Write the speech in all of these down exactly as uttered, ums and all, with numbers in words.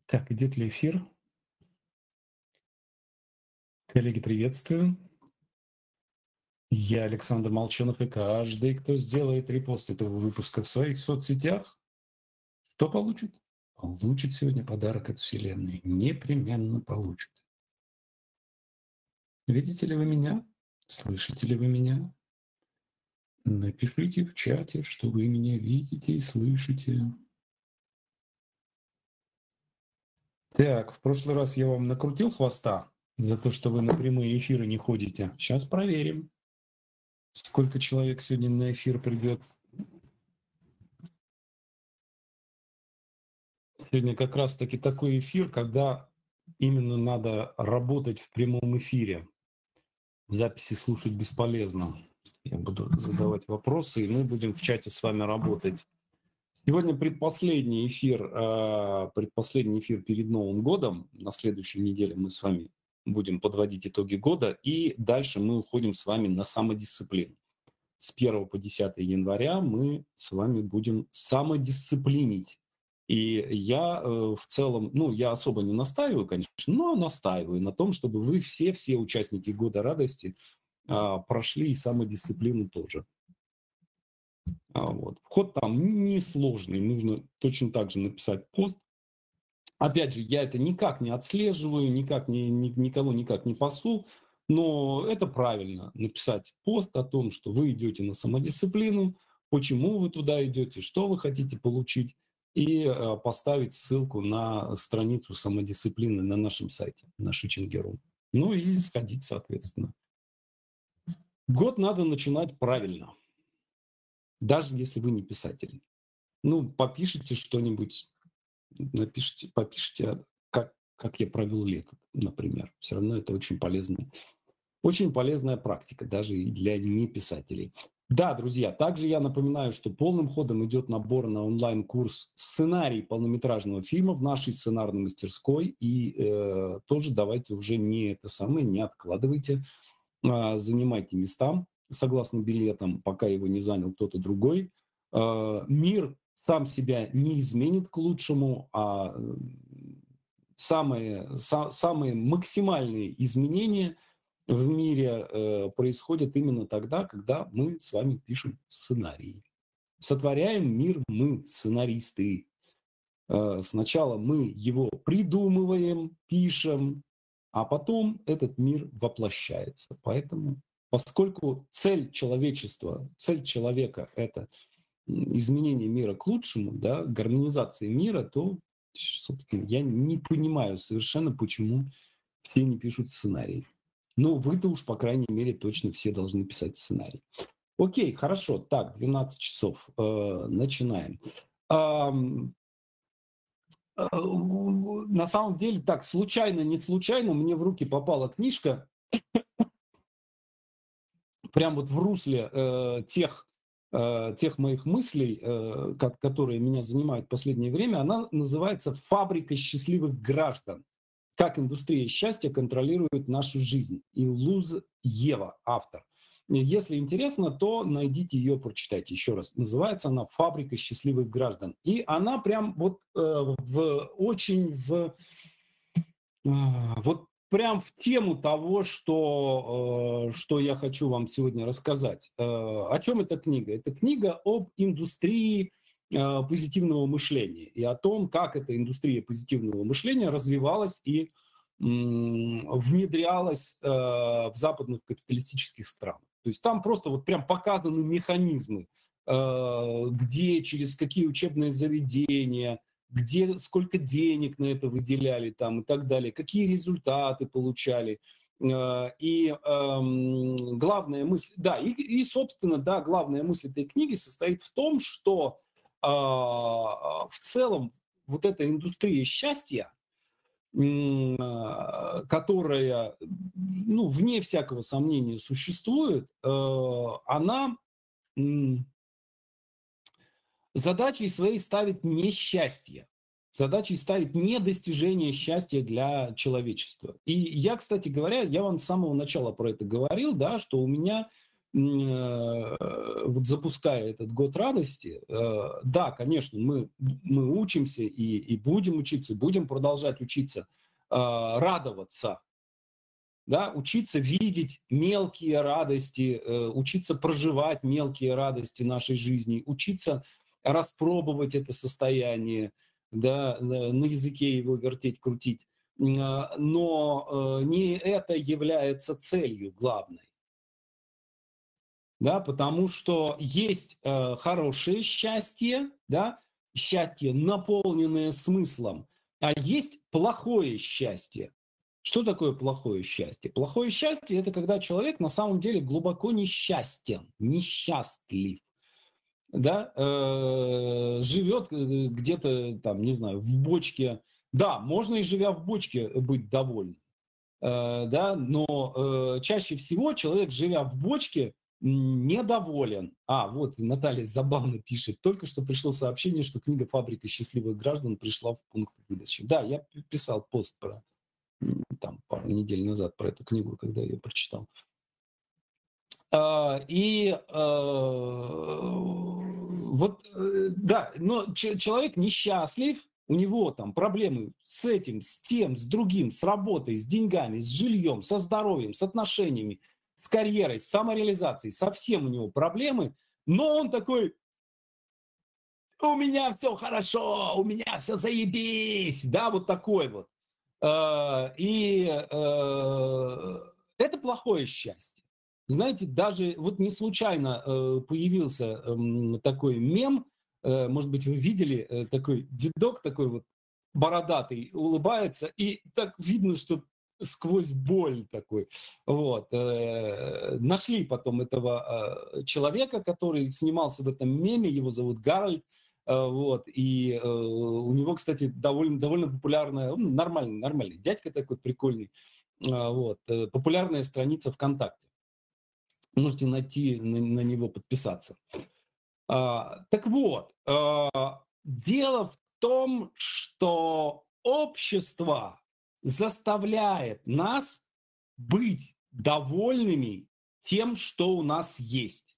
Так, идет ли эфир? Коллеги, приветствую. Я Александр Молчанов, и каждый, кто сделает репост этого выпуска в своих соцсетях, что получит? Получит сегодня подарок от Вселенной. Непременно получит. Видите ли вы меня? Слышите ли вы меня? Напишите в чате, что вы меня видите и слышите. Так, в прошлый раз я вам накрутил хвоста за то, что вы на прямые эфиры не ходите. Сейчас проверим, сколько человек сегодня на эфир придет. Сегодня как раз-таки такой эфир, когда именно надо работать в прямом эфире. В записи слушать бесполезно. Я буду задавать вопросы, и мы будем в чате с вами работать. Сегодня предпоследний эфир, э, предпоследний эфир перед Новым годом. На следующей неделе мы с вами будем подводить итоги года, и дальше мы уходим с вами на самодисциплину. С первого по десятое января мы с вами будем самодисциплинить. И я э, в целом, ну, я особо не настаиваю, конечно, но настаиваю на том, чтобы вы все, все участники Года радости э, прошли и самодисциплину тоже. А, вот. Вход там несложный, нужно точно так же написать пост. Опять же, я это никак не отслеживаю, никак не, ни, никого никак не пасу, но это правильно написать пост о том, что вы идете на самодисциплину, почему вы туда идете, что вы хотите получить, и э, поставить ссылку на страницу самодисциплины на нашем сайте, на Шичингеру. Ну и сходить, соответственно. Год надо начинать правильно, даже если вы не писатель. Ну, попишите что-нибудь, напишите, попишите, как, как я провел лето, например. Все равно это очень полезно. Очень полезная практика, даже и для неписателей. Да, друзья, также я напоминаю, что полным ходом идет набор на онлайн-курс «Сценарий полнометражного фильма» в нашей сценарной мастерской. И э, тоже давайте уже не это самое, не откладывайте, э, занимайте места согласно билетам, пока его не занял кто-то другой. Э, мир сам себя не изменит к лучшему, а самые, са, самые максимальные изменения в мире э, происходят именно тогда, когда мы с вами пишем сценарии. Сотворяем мир мы, сценаристы. Э, сначала мы его придумываем, пишем, а потом этот мир воплощается. Поэтому, поскольку цель человечества, цель человека — это изменение мира к лучшему, да, гармонизация мира, то, собственно, я не понимаю совершенно, почему все не пишут сценарий. Но вы-то уж, по крайней мере, точно все должны писать сценарий. Окей, хорошо. Так, двенадцать часов. Э, начинаем. А, э, на самом деле, так, случайно, не случайно, мне в руки попала книжка, прям вот в русле э, тех, э, тех моих мыслей, э, как, которые меня занимают в последнее время. Она называется «Фабрика счастливых граждан. Как индустрия счастья контролирует нашу жизнь». Илуз Ева, автор. Если интересно, то найдите ее, прочитайте еще раз. Называется она «Фабрика счастливых граждан». И она прям вот э, в, очень в... э, вот прям в тему того, что, э, что я хочу вам сегодня рассказать. Э, о чем эта книга? Это книга об индустрии э, позитивного мышления и о том, как эта индустрия позитивного мышления развивалась и внедрялась э, в западных капиталистических странах. То есть там просто вот прям показаны механизмы, э, где, через какие учебные заведения, где сколько денег на это выделяли там и так далее, какие результаты получали. Э, и э, главная мысль, да, и, и, собственно, да, главная мысль этой книги состоит в том, что э, в целом вот эта индустрия счастья, которая, ну, вне всякого сомнения существует, она задачей своей ставит не счастье, задачей ставит не достижение счастья для человечества. И я, кстати говоря, я вам с самого начала про это говорил, да, что у меня вот запуская этот год радости, да, конечно, мы, мы учимся и, и будем учиться, и будем продолжать учиться, радоваться, да, учиться видеть мелкие радости, учиться проживать мелкие радости нашей жизни, учиться распробовать это состояние, да, на языке его вертеть, крутить. Но не это является целью главной. Да, потому что есть э, хорошее счастье, да, счастье, наполненное смыслом, а есть плохое счастье. Что такое плохое счастье? Плохое счастье – это когда человек на самом деле глубоко несчастен, несчастлив, да, э, живет где-то там, не знаю, в бочке. Да, можно и живя в бочке быть довольным, э, да, но э, чаще всего человек, живя в бочке, недоволен. А, вот Наталья забавно пишет. Только что пришло сообщение, что книга «Фабрика счастливых граждан» пришла в пункт выдачи. Да, я писал пост про, там, пару недель назад про эту книгу, когда я ее прочитал. А, и а, вот, да, но человек несчастлив, у него там проблемы с этим, с тем, с другим, с работой, с деньгами, с жильем, со здоровьем, с отношениями, с карьерой, с самореализацией, совсем у него проблемы, но он такой: у меня все хорошо, у меня все заебись, да, вот такой вот. И это плохое счастье. Знаете, даже вот не случайно появился такой мем, может быть, вы видели, такой дедок такой вот бородатый улыбается, и так видно, что сквозь боль такой. Вот. Нашли потом этого человека, который снимался в этом меме, его зовут Гарольд. Вот. И у него, кстати, довольно, довольно популярная, ну, нормальный, нормальный дядька такой прикольный. Вот. Популярная страница ВКонтакте. Можете найти, на, на него подписаться. А, так вот, а, дело в том, что общество заставляет нас быть довольными тем, что у нас есть.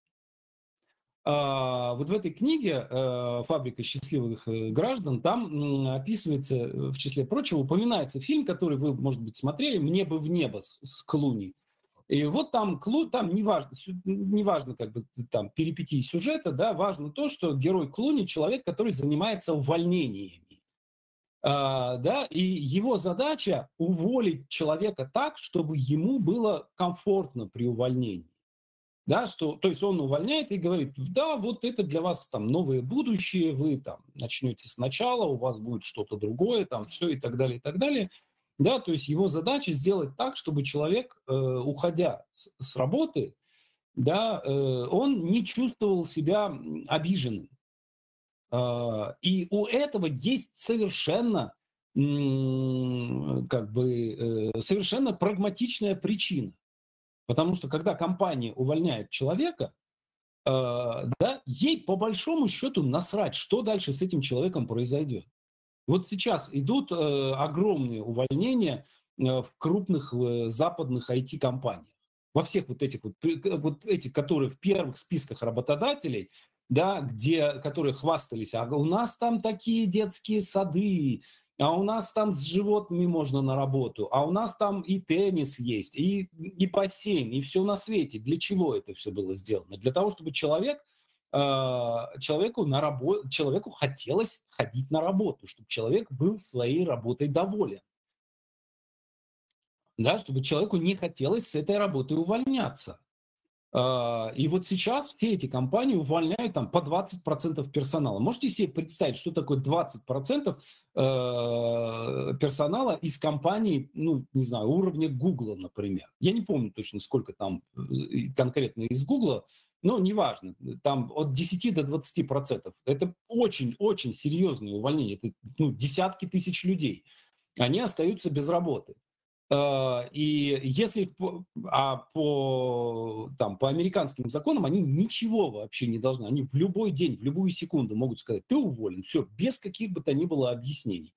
А, вот в этой книге «Фабрика счастливых граждан» там описывается, в числе прочего, упоминается фильм, который вы, может быть, смотрели, «Мне бы в небо» с Клуни. И вот там, там неважно, неважно как бы там перипетии сюжета, да, важно то, что герой Клуни — человек, который занимается увольнениями. А, да, и его задача — уволить человека так, чтобы ему было комфортно при увольнении. Да, что, то есть он увольняет и говорит: да, вот это для вас там новое будущее, вы там начнете сначала, у вас будет что-то другое, там все и так далее, и так далее. Да, то есть его задача сделать так, чтобы человек, э, уходя с, с работы, да, э, он не чувствовал себя обиженным. Э, и у этого есть совершенно, м, как бы, э, совершенно прагматичная причина. Потому что когда компания увольняет человека, э, да, ей по большому счету насрать, что дальше с этим человеком произойдет. Вот сейчас идут э, огромные увольнения э, в крупных э, западных ай ти-компаниях. Во всех вот этих вот, вот этих, которые в первых списках работодателей, да, где, которые хвастались: а у нас там такие детские сады, а у нас там с животными можно на работу, а у нас там и теннис есть, и, и бассейн, и все на свете. Для чего это все было сделано? Для того, чтобы человек человеку, на рабо... человеку хотелось ходить на работу, чтобы человек был своей работой доволен. Да, чтобы человеку не хотелось с этой работы увольняться. И вот сейчас все эти компании увольняют там по двадцать процентов персонала. Можете себе представить, что такое двадцать процентов персонала из компаний, ну, не знаю, уровня Гугла, например. Я не помню точно, сколько там конкретно из Гугла, но неважно, там от десяти до двадцати процентов. Это очень-очень серьезные увольнения. Это, ну, десятки тысяч людей. Они остаются без работы. И если а по, там, по американским законам они ничего вообще не должны. Они в любой день, в любую секунду могут сказать: ты уволен. Все, без каких бы то ни было объяснений.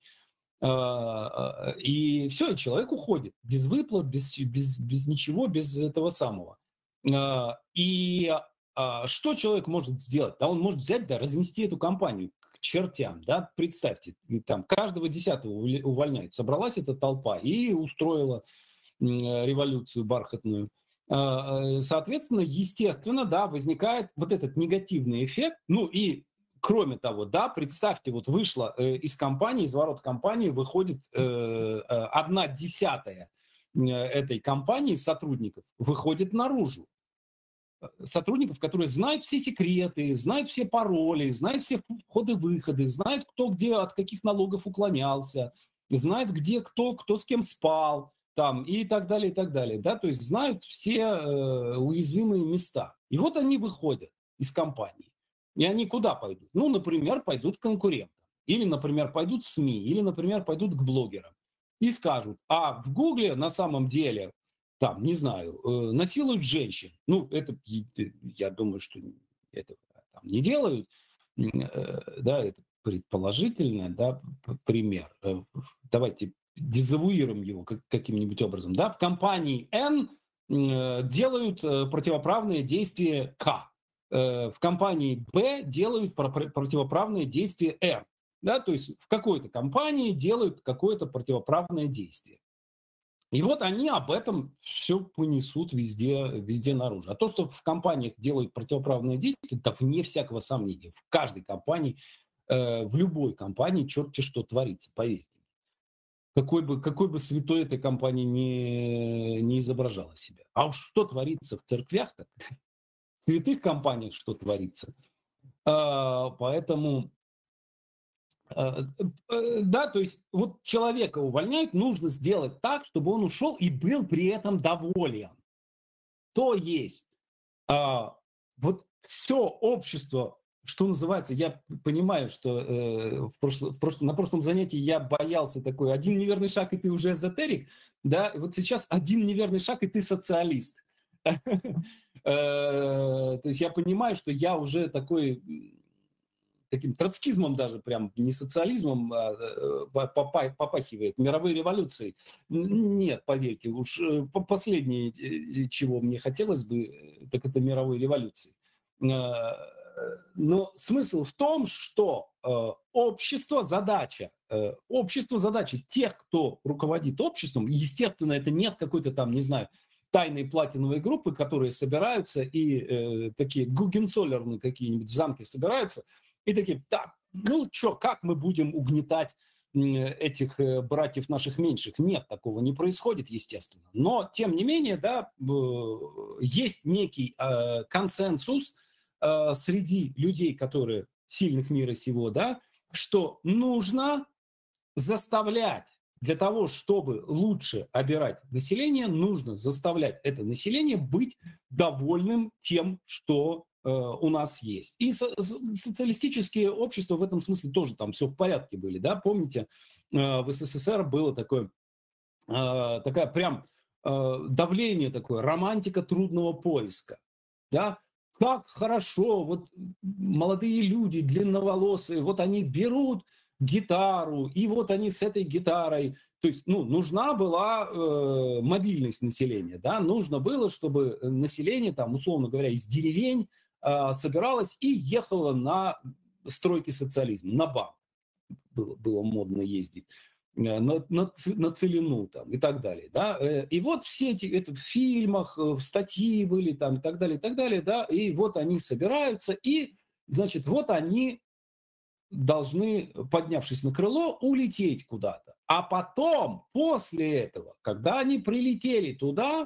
И все, и человек уходит. Без выплат, без, без, без ничего, без этого самого. А, И а, что человек может сделать? Да, он может взять, да, разнести эту компанию к чертям, да, представьте, и там каждого десятого уволь- увольняют. Собралась эта толпа и устроила м, э, революцию бархатную. А, э, Соответственно, естественно, да, возникает вот этот негативный эффект. Ну и кроме того, да, представьте, вот вышла э, из компании, из ворот компании выходит э, э, одна десятая э, этой компании сотрудников выходит наружу. Сотрудников, которые знают все секреты, знают все пароли, знают все входы-выходы, знают, кто где от каких налогов уклонялся, знают, где кто, кто с кем спал, там, и так далее, и так далее. Да? То есть знают все э, уязвимые места. И вот они выходят из компании. И они куда пойдут? Ну, например, пойдут к конкурентам. Или, например, пойдут в СМИ, или, например, пойдут к блогерам. И скажут, а в Гугле на самом деле там, не знаю, э, насилуют женщин. Ну, это, я думаю, что это там не делают. Э, да, это предположительно, да, пример. Э, Давайте дезавуируем его как, каким-нибудь образом. Да, в компании N э, делают э, противоправные действия К. Э, в компании Б делают про- противоправные действия R. Да, то есть в какой-то компании делают какое-то противоправное действие. И вот они об этом все понесут везде, везде наружу. А то, что в компаниях делают противоправные действия, это вне всякого сомнения. В каждой компании, э, в любой компании черти что творится, поверьте. Какой бы, какой бы святой эта компания не, не изображала себя. А уж что творится в церквях, так в святых компаниях что творится. А, поэтому Э, э, да, то есть вот человека увольняют, нужно сделать так, чтобы он ушел и был при этом доволен. То есть а, вот все общество, что называется, я понимаю, что э, в прошло, в прошлом, на прошлом занятии я боялся такой, один неверный шаг, и ты уже эзотерик, да, и вот сейчас один неверный шаг, и ты социалист. Э, то есть я понимаю, что я уже такой таким троцкизмом даже, прям не социализмом а, э, попахивает, мировой революцией. Нет, поверьте, уж э, последнее, э, чего мне хотелось бы, э, так это мировой революции. Э, Но смысл в том, что э, общество, задача, э, общество, задача тех, кто руководит обществом, естественно, это нет какой-то там, не знаю, тайной платиновой группы, которые собираются и э, такие гугенцоллерны какие-нибудь в замке собираются, и такие, так, ну что, как мы будем угнетать этих братьев наших меньших? Нет, такого не происходит, естественно. Но, тем не менее, да, есть некий э, консенсус э, среди людей, которые сильных мира сего, да, что нужно заставлять для того, чтобы лучше обирать население, нужно заставлять это население быть довольным тем, что э, у нас есть. И со- социалистические общества в этом смысле тоже там все в порядке были, да, помните, э, в СССР было такое, э, такая прям э, давление такое, романтика трудного поиска, да, как хорошо, вот молодые люди, длинноволосые, вот они берут гитару, и вот они с этой гитарой, то есть, ну, нужна была э, мобильность населения, да, нужно было, чтобы население, там, условно говоря, из деревень э, собиралось и ехало на стройки социализма, на БАМ было, было модно ездить, на, на, на целину там, и так далее. Да? И вот все эти, это в фильмах, в статьи были там, и так далее, и так далее, да, и вот они собираются, и, значит, вот они должны, поднявшись на крыло, улететь куда-то. А потом, после этого, когда они прилетели туда,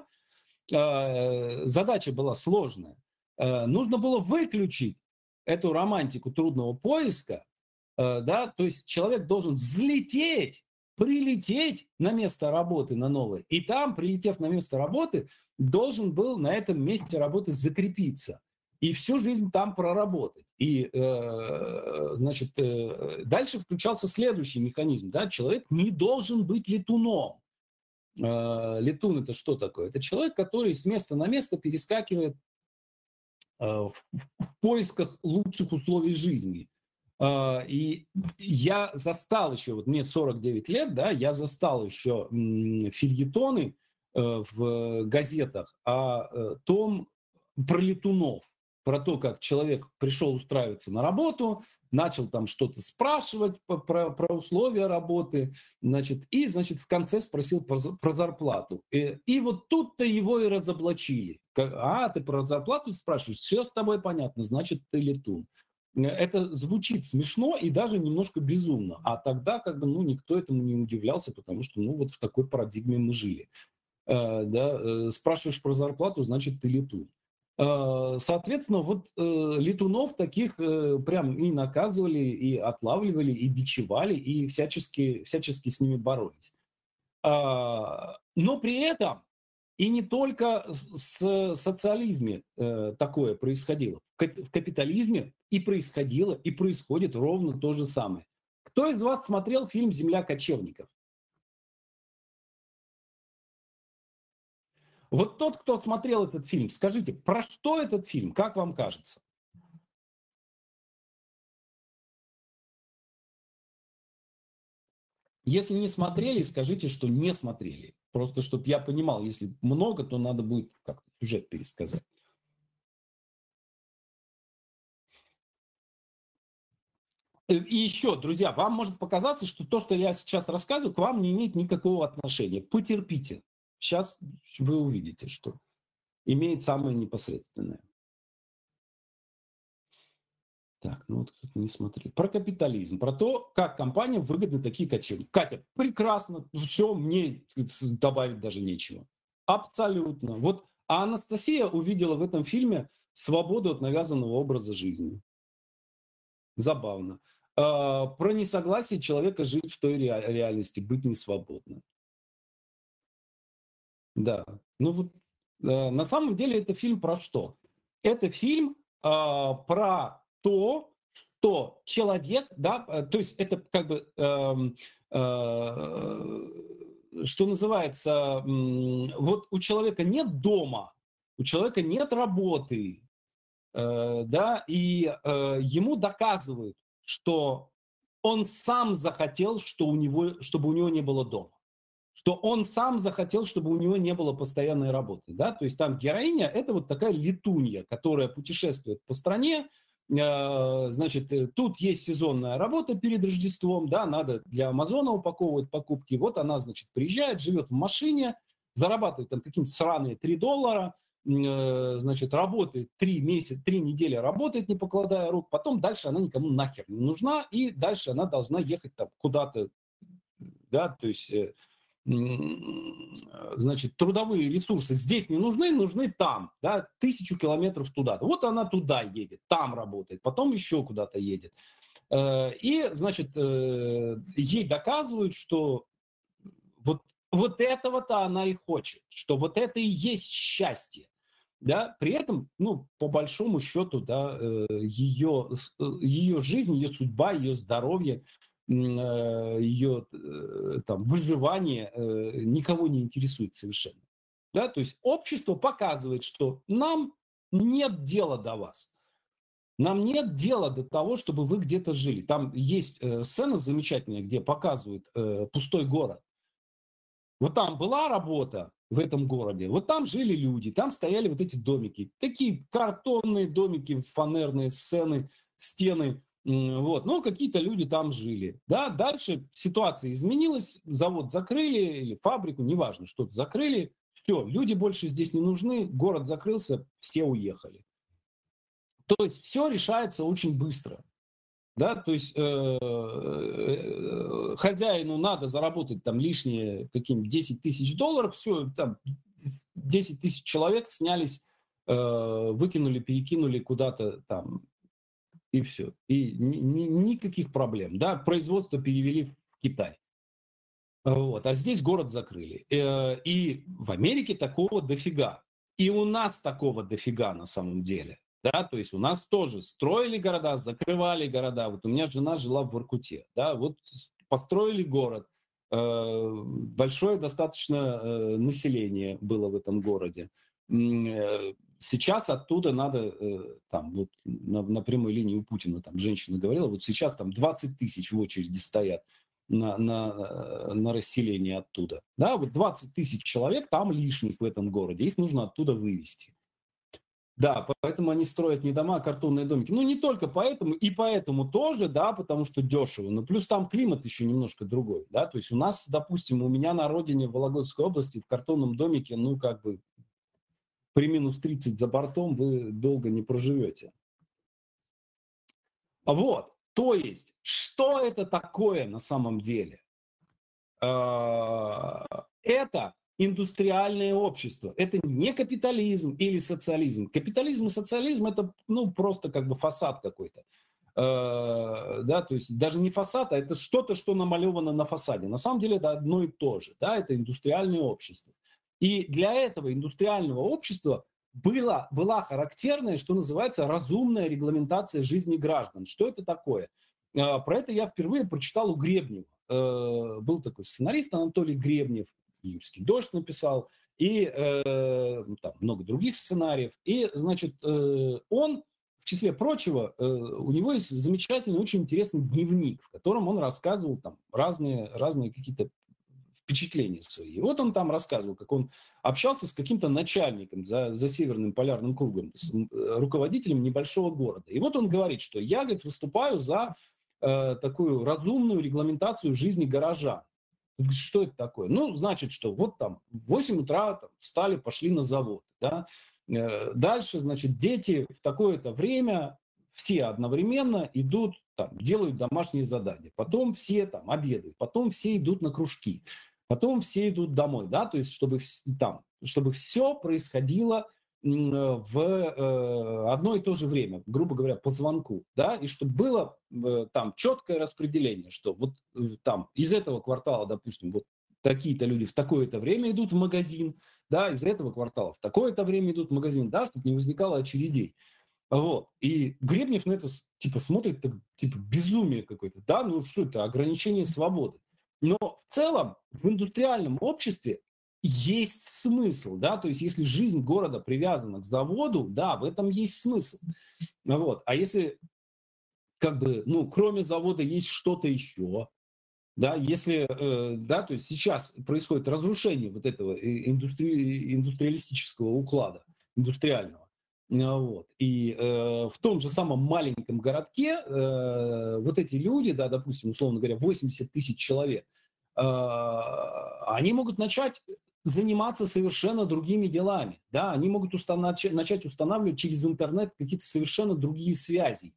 э, задача была сложная. Э, нужно было выключить эту романтику трудного поиска, э, да, то есть человек должен взлететь, прилететь на место работы на новое, и там, прилетев на место работы, должен был на этом месте работы закрепиться и всю жизнь там проработать. И, э, значит, э, дальше включался следующий механизм. Да? Человек не должен быть летуном. Э, летун — это что такое? Это человек, который с места на место перескакивает э, в, в поисках лучших условий жизни. Э, и я застал еще, вот мне сорок девять лет, да, я застал еще м, фильетоны э, в газетах о э, том, про летунов, про то, как человек пришел устраиваться на работу, начал там что-то спрашивать про, про условия работы, значит, и, значит, в конце спросил про, про зарплату. И, и вот тут-то его и разоблачили. А, ты про зарплату спрашиваешь? Все с тобой понятно, значит, ты летун. Это звучит смешно и даже немножко безумно. А тогда как бы, ну, никто этому не удивлялся, потому что, ну, вот в такой парадигме мы жили. Э, да, э, спрашиваешь про зарплату, значит, ты летун. Э, соответственно, вот э, летунов таких э, прям и наказывали, и отлавливали, и бичевали, и всячески, всячески с ними боролись. А, но при этом и не только в социализме э, такое происходило. В капитализме и происходило, и происходит ровно то же самое. Кто из вас смотрел фильм «Земля кочевников»? Вот тот, кто смотрел этот фильм, скажите, про что этот фильм, как вам кажется? Если не смотрели, скажите, что не смотрели. Просто, чтобы я понимал, если много, то надо будет как-то сюжет пересказать. И еще, друзья, вам может показаться, что то, что я сейчас рассказываю, к вам не имеет никакого отношения. Потерпите. Сейчас вы увидите, что имеет самое непосредственное. Так, ну вот кто-то не смотрел. Про капитализм, про то, как компаниям выгодны такие кочевники. Катя, прекрасно, все, мне добавить даже нечего. Абсолютно. Вот, а Анастасия увидела в этом фильме свободу от навязанного образа жизни. Забавно. А, про несогласие человека жить в той реальности, быть несвободным. Да. Ну вот, э, на самом деле это фильм про что? Это фильм э, про то, что человек, да, э, то есть это как бы, эм, э, что называется, м, вот у человека нет дома, у человека нет работы, э, да, и э, ему доказывают, что он сам захотел, что у него, чтобы у него не было дома, что он сам захотел, чтобы у него не было постоянной работы, да, то есть там героиня это вот такая летунья, которая путешествует по стране, э, значит, тут есть сезонная работа перед Рождеством, да, надо для Амазона упаковывать покупки, вот она, значит, приезжает, живет в машине, зарабатывает там какие-то сраные три доллара, э, значит, работает три месяца, три недели работает, не покладая рук, потом дальше она никому нахер не нужна, и дальше она должна ехать там куда-то, да, то есть значит, трудовые ресурсы здесь не нужны, нужны там, да, тысячу километров туда. Вот она туда едет, там работает, потом еще куда-то едет. И, значит, ей доказывают, что вот, вот этого-то она и хочет, что вот это и есть счастье. Да, при этом, ну, по большому счету, да, ее, ее жизнь, ее судьба, ее здоровье, ее там, выживание никого не интересует совершенно. Да? То есть общество показывает, что нам нет дела до вас. Нам нет дела до того, чтобы вы где-то жили. Там есть сцена замечательная, где показывают пустой город. Вот там была работа в этом городе, вот там жили люди, там стояли вот эти домики. Такие картонные домики, фанерные сцены, стены. Вот. Но какие-то люди там жили. Да? Дальше ситуация изменилась, завод закрыли или фабрику, неважно, что-то закрыли. Все, люди больше здесь не нужны, город закрылся, все уехали. То есть все решается очень быстро. Да, то есть э, э, хозяину надо заработать там лишние какие-нибудь десять тысяч долларов, все, там десять тысяч человек снялись, э, выкинули, перекинули куда-то там, и все. И ни, ни, никаких проблем. Да, производство перевели в Китай. Вот, а здесь город закрыли. Э, и в Америке такого дофига. И у нас такого дофига на самом деле. Да, то есть у нас тоже строили города, закрывали города. Вот у меня жена жила в Воркуте. Да, вот построили город. Э, большое достаточно э, население было в этом городе. Э, сейчас оттуда надо, э, там, вот на, на прямой линии у Путина, там женщина говорила, вот сейчас там двадцать тысяч в очереди стоят на, на, на расселение оттуда. Да, вот двадцать тысяч человек там лишних в этом городе, их нужно оттуда вывести. Да, поэтому они строят не дома, а картонные домики. Ну, не только поэтому, и поэтому тоже, да, потому что дешево. Но плюс там климат еще немножко другой, да. То есть у нас, допустим, у меня на родине в Вологодской области в картонном домике, ну, как бы при минус тридцать за бортом вы долго не проживете. Вот, то есть, что это такое на самом деле? Это индустриальное общество. Это не капитализм или социализм. Капитализм и социализм это, ну, просто как бы фасад какой-то. Э, да, то есть даже не фасад, а это что-то, что намалевано на фасаде. На самом деле это одно и то же. Да, это индустриальное общество. И для этого индустриального общества было, была характерная, что называется, разумная регламентация жизни граждан. Что это такое? Э, про это я впервые прочитал у Гребнева. Э, был такой сценарист Анатолий Гребнев, «Июльский дождь» написал, и э, там много других сценариев. И, значит, э, он, в числе прочего, э, у него есть замечательный, очень интересный дневник, в котором он рассказывал там разные, разные какие-то впечатления свои. И вот он там рассказывал, как он общался с каким-то начальником за, за Северным полярным кругом, с э, руководителем небольшого города. И вот он говорит, что я, говорит, выступаю за э, такую разумную регламентацию жизни горожан. Что это такое? Ну, значит, что вот там в восемь утра там, встали, пошли на завод. Да? Э, Дальше, значит, дети в такое-то время все одновременно идут, там, делают домашние задания. Потом все там обедают, потом все идут на кружки, потом все идут домой, да, то есть чтобы там, чтобы все происходило в э, одно и то же время, грубо говоря, по звонку, да, и чтобы было э, там четкое распределение, что вот э, там из этого квартала, допустим, вот такие-то люди в такое-то время идут в магазин, да, из этого квартала в такое-то время идут в магазин, да, чтобы не возникало очередей. Вот. И Гребнев на это типа смотрит, так, типа безумие какое-то, да, ну что это, ограничение свободы. Но в целом в индустриальном обществе есть смысл, да, то есть если жизнь города привязана к заводу, да, в этом есть смысл. Вот. А если как бы, ну, кроме завода есть что-то еще, да, если, э, да, то есть сейчас происходит разрушение вот этого индустри, индустриалистического уклада, индустриального, а, вот. И э, в том же самом маленьком городке э, вот эти люди, да, допустим, условно говоря, восемьдесят тысяч человек, э, они могут начать заниматься совершенно другими делами, да, они могут устан- начать устанавливать через интернет какие-то совершенно другие связи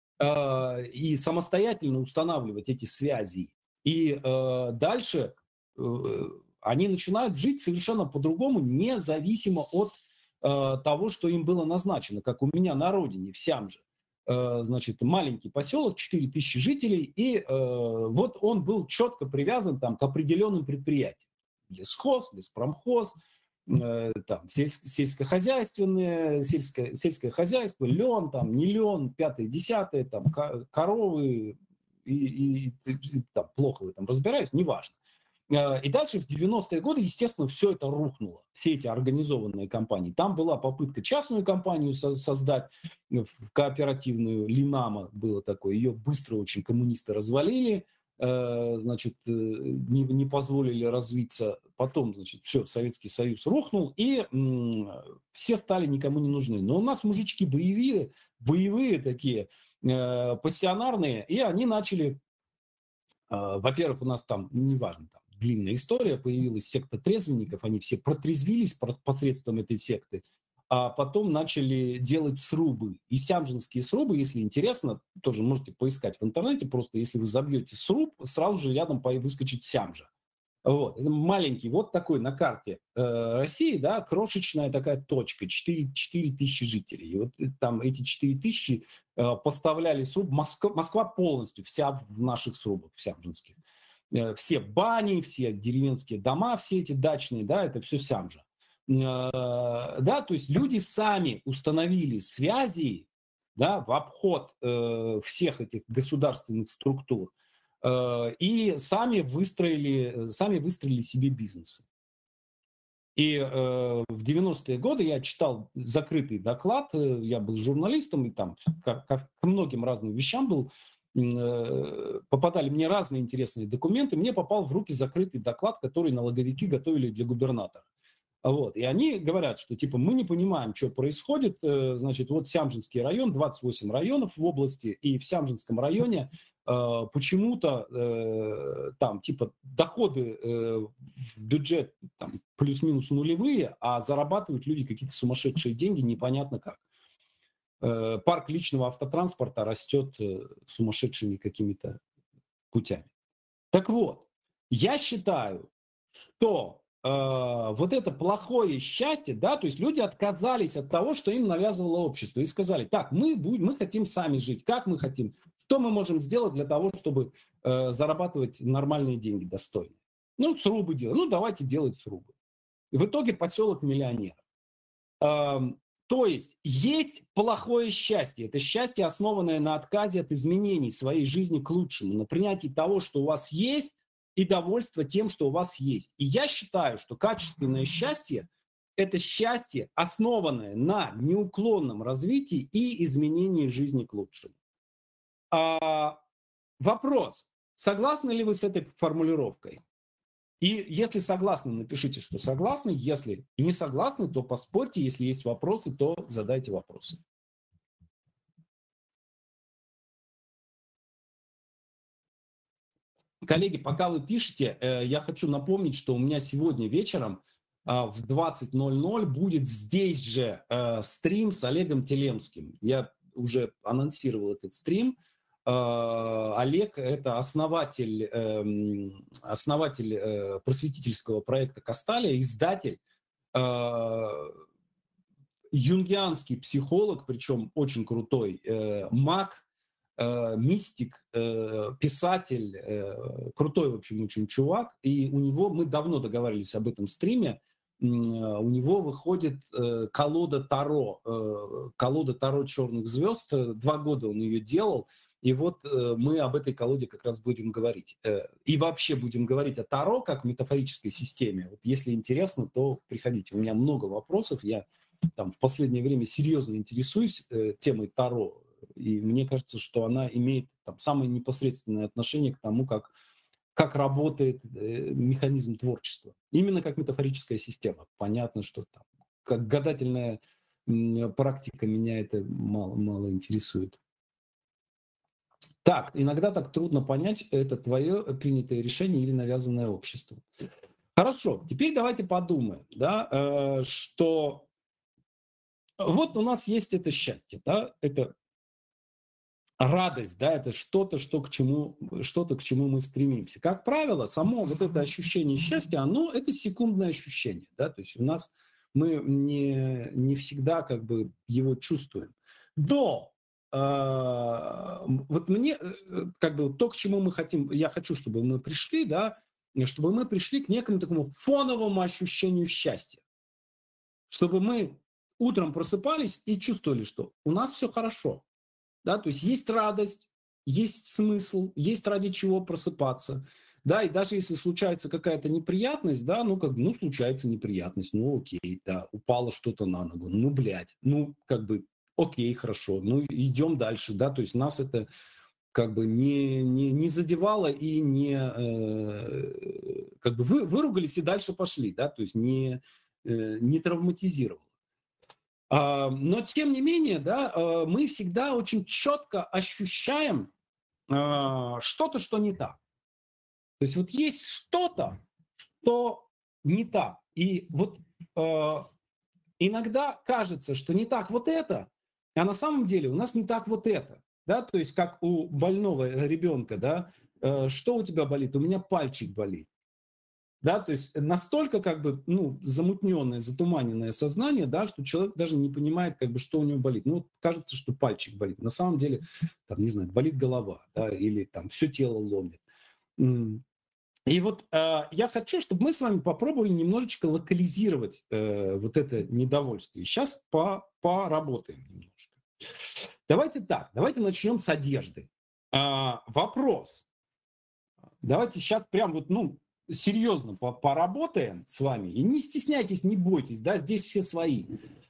э, и самостоятельно устанавливать эти связи. И э, дальше э, они начинают жить совершенно по-другому, независимо от э, того, что им было назначено, как у меня на родине, в Сямже. Э, значит, маленький поселок, четыре тысячи жителей, и э, вот он был четко привязан там, к определенным предприятиям. Лесхоз, леспромхоз, э, там, сельско- сельскохозяйственное, сельское, сельское хозяйство, лен, там, не лен, пятое, десятое, там, коровы, и, и, и там, плохо в этом разбираюсь, неважно. Э, И дальше в девяностые годы, естественно, все это рухнуло, все эти организованные компании. Там была попытка частную компанию со- создать, э, кооперативную, Линама было такое, ее быстро очень коммунисты развалили, э, значит, э, не, не позволили развиться. Потом, значит, все, Советский Союз рухнул, и м, все стали никому не нужны. Но у нас мужички боевые, боевые такие, э, пассионарные, и они начали, э, во-первых, у нас там, неважно, там длинная история, появилась секта трезвенников, они все протрезвились посредством этой секты, а потом начали делать срубы. И сямжинские срубы, если интересно, тоже можете поискать в интернете, просто если вы забьете сруб, сразу же рядом выскочит Сямжа. Вот. Это маленький, вот такой на карте э, России, да, крошечная такая точка, четыре, четыре тысячи жителей. И вот там эти четыре тысячи э, поставляли сруб. Москва, Москва полностью, вся в наших срубах, в Сямжинских. Э, все бани, все деревенские дома, все эти дачные, да, это все Сямжа. Э, да, то есть люди сами установили связи, да, в обход э, всех этих государственных структур, и сами выстроили, сами выстроили себе бизнесы. И э, в девяностые годы я читал закрытый доклад, э, я был журналистом, и там к, к, к многим разным вещам был, э, попадали мне разные интересные документы, мне попал в руки закрытый доклад, который налоговики готовили для губернатора. Вот. И они говорят, что типа мы не понимаем, что происходит. Значит, вот Сямжинский район, двадцать восемь районов в области, и в Сямжинском районе э, почему-то э, там типа доходы э, в бюджет там, плюс-минус нулевые, а зарабатывают люди какие-то сумасшедшие деньги, непонятно как. Э, парк личного автотранспорта растет э, сумасшедшими какими-то путями. Так вот, я считаю, что э, вот это плохое счастье, да, то есть люди отказались от того, что им навязывало общество, и сказали, так, мы, будем, мы хотим сами жить, как мы хотим, что мы можем сделать для того, чтобы э, зарабатывать нормальные деньги, достойные. Ну, срубы делать, ну, давайте делать срубы. И в итоге поселок миллионеров. Эм, то есть есть плохое счастье. Это счастье, основанное на отказе от изменений своей жизни к лучшему, на принятии того, что у вас есть, и довольство тем, что у вас есть. И я считаю, что качественное счастье – это счастье, основанное на неуклонном развитии и изменении жизни к лучшему. А, вопрос. Согласны ли вы с этой формулировкой? И если согласны, напишите, что согласны. Если не согласны, то поспорьте. Если есть вопросы, то задайте вопросы. Коллеги, пока вы пишете, я хочу напомнить, что у меня сегодня вечером в двадцать ноль ноль будет здесь же стрим с Олегом Телемским. Я уже анонсировал этот стрим. Олег – это основатель, основатель просветительского проекта Касталия, издатель, юнгианский психолог, причем очень крутой, маг, мистик, писатель, крутой, в общем, очень чувак. И у него, мы давно договаривались об этом стриме, у него выходит колода Таро, колода Таро черных звезд. Два года он ее делал. И вот мы об этой колоде как раз будем говорить. И вообще будем говорить о Таро как метафорической системе. Вот если интересно, то приходите. У меня много вопросов. Я там в последнее время серьезно интересуюсь темой Таро. И мне кажется, что она имеет там самое непосредственное отношение к тому, как, как работает э, механизм творчества. Именно как метафорическая система. Понятно, что там как гадательная м, практика меня это мало, мало интересует. Так, иногда так трудно понять, это твое принятое решение или навязанное обществом. Хорошо, теперь давайте подумаем, да, э, что вот у нас есть это счастье, да, это радость, да, это что-то, что к чему, что-то, к чему мы стремимся. Как правило, само вот это ощущение счастья, оно это секундное ощущение, да, то есть у нас мы не, не всегда как бы его чувствуем. Но э, вот мне как бы то, к чему мы хотим, я хочу, чтобы мы пришли, да, чтобы мы пришли к некому такому фоновому ощущению счастья, чтобы мы утром просыпались и чувствовали, что у нас все хорошо. Да, то есть есть радость, есть смысл, есть ради чего просыпаться. Да, и даже если случается какая-то неприятность, да, ну, как, ну, случается неприятность, ну, окей, да, упало что-то на ногу, ну, блядь, ну, как бы, окей, хорошо, ну, идем дальше, да, то есть нас это как бы не, не, не задевало и не, э, как бы вы, выругались и дальше пошли, да, то есть не, э, не травматизировало. Но, тем не менее, да, мы всегда очень четко ощущаем что-то, что не так. То есть вот есть что-то, что не так. И вот иногда кажется, что не так вот это, а на самом деле у нас не так вот это. Да? То есть как у больного ребенка, да, что у тебя болит? У меня пальчик болит. Да, то есть настолько как бы, ну, замутненное, затуманенное сознание, да, что человек даже не понимает, как бы, что у него болит. Ну, кажется, что пальчик болит. На самом деле, там, не знаю, болит голова, да, или там все тело ломит. И вот э, я хочу, чтобы мы с вами попробовали немножечко локализировать э, вот это недовольство. И сейчас по, поработаем немножко. Давайте так, давайте начнем с одежды. А, вопрос. Давайте сейчас прям вот, ну, серьезно поработаем с вами. И не стесняйтесь, не бойтесь, да, здесь все свои.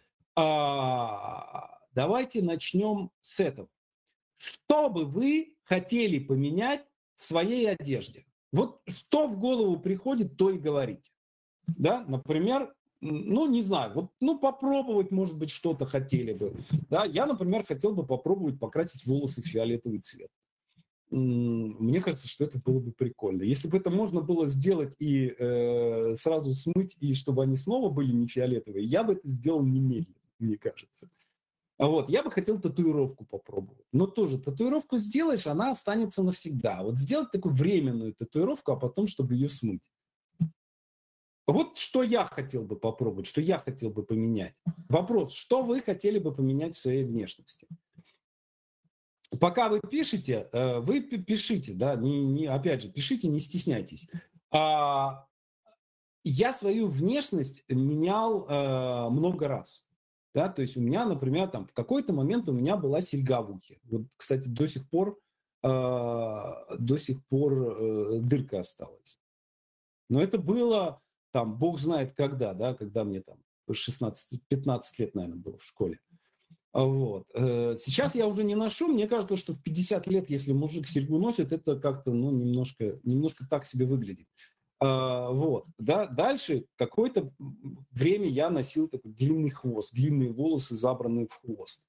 А, давайте начнем с этого. Что бы вы хотели поменять в своей одежде? Вот что в голову приходит, то и говорите. Да, например, ну, не знаю, вот, ну, попробовать, может быть, что-то хотели бы. Да? Я, например, хотел бы попробовать покрасить волосы в фиолетовый цвет. Мне кажется, что это было бы прикольно. Если бы это можно было сделать и э, сразу смыть, и чтобы они снова были не фиолетовые, я бы это сделал немедленно, мне кажется. А вот, я бы хотел татуировку попробовать. Но тоже татуировку сделаешь, она останется навсегда. Вот сделать такую временную татуировку, а потом, чтобы ее смыть. Вот что я хотел бы попробовать, что я хотел бы поменять. Вопрос, что вы хотели бы поменять в своей внешности? Пока вы пишете, вы пишите, да, не, не, опять же, пишите, не стесняйтесь. А, я свою внешность менял э, много раз. Да, то есть у меня, например, там в какой-то момент у меня была серьга в ухе. Вот, кстати, до сих пор, э, до сих пор э, дырка осталась. Но это было, там, бог знает когда, да, когда мне там шестнадцать-пятнадцать лет, наверное, было в школе. Вот. Сейчас я уже не ношу. Мне кажется, что в пятьдесят лет, если мужик серьгу носит, это как-то, ну, немножко, немножко так себе выглядит. Вот. Да? Дальше какое-то время я носил такой длинный хвост, длинные волосы, забранные в хвост.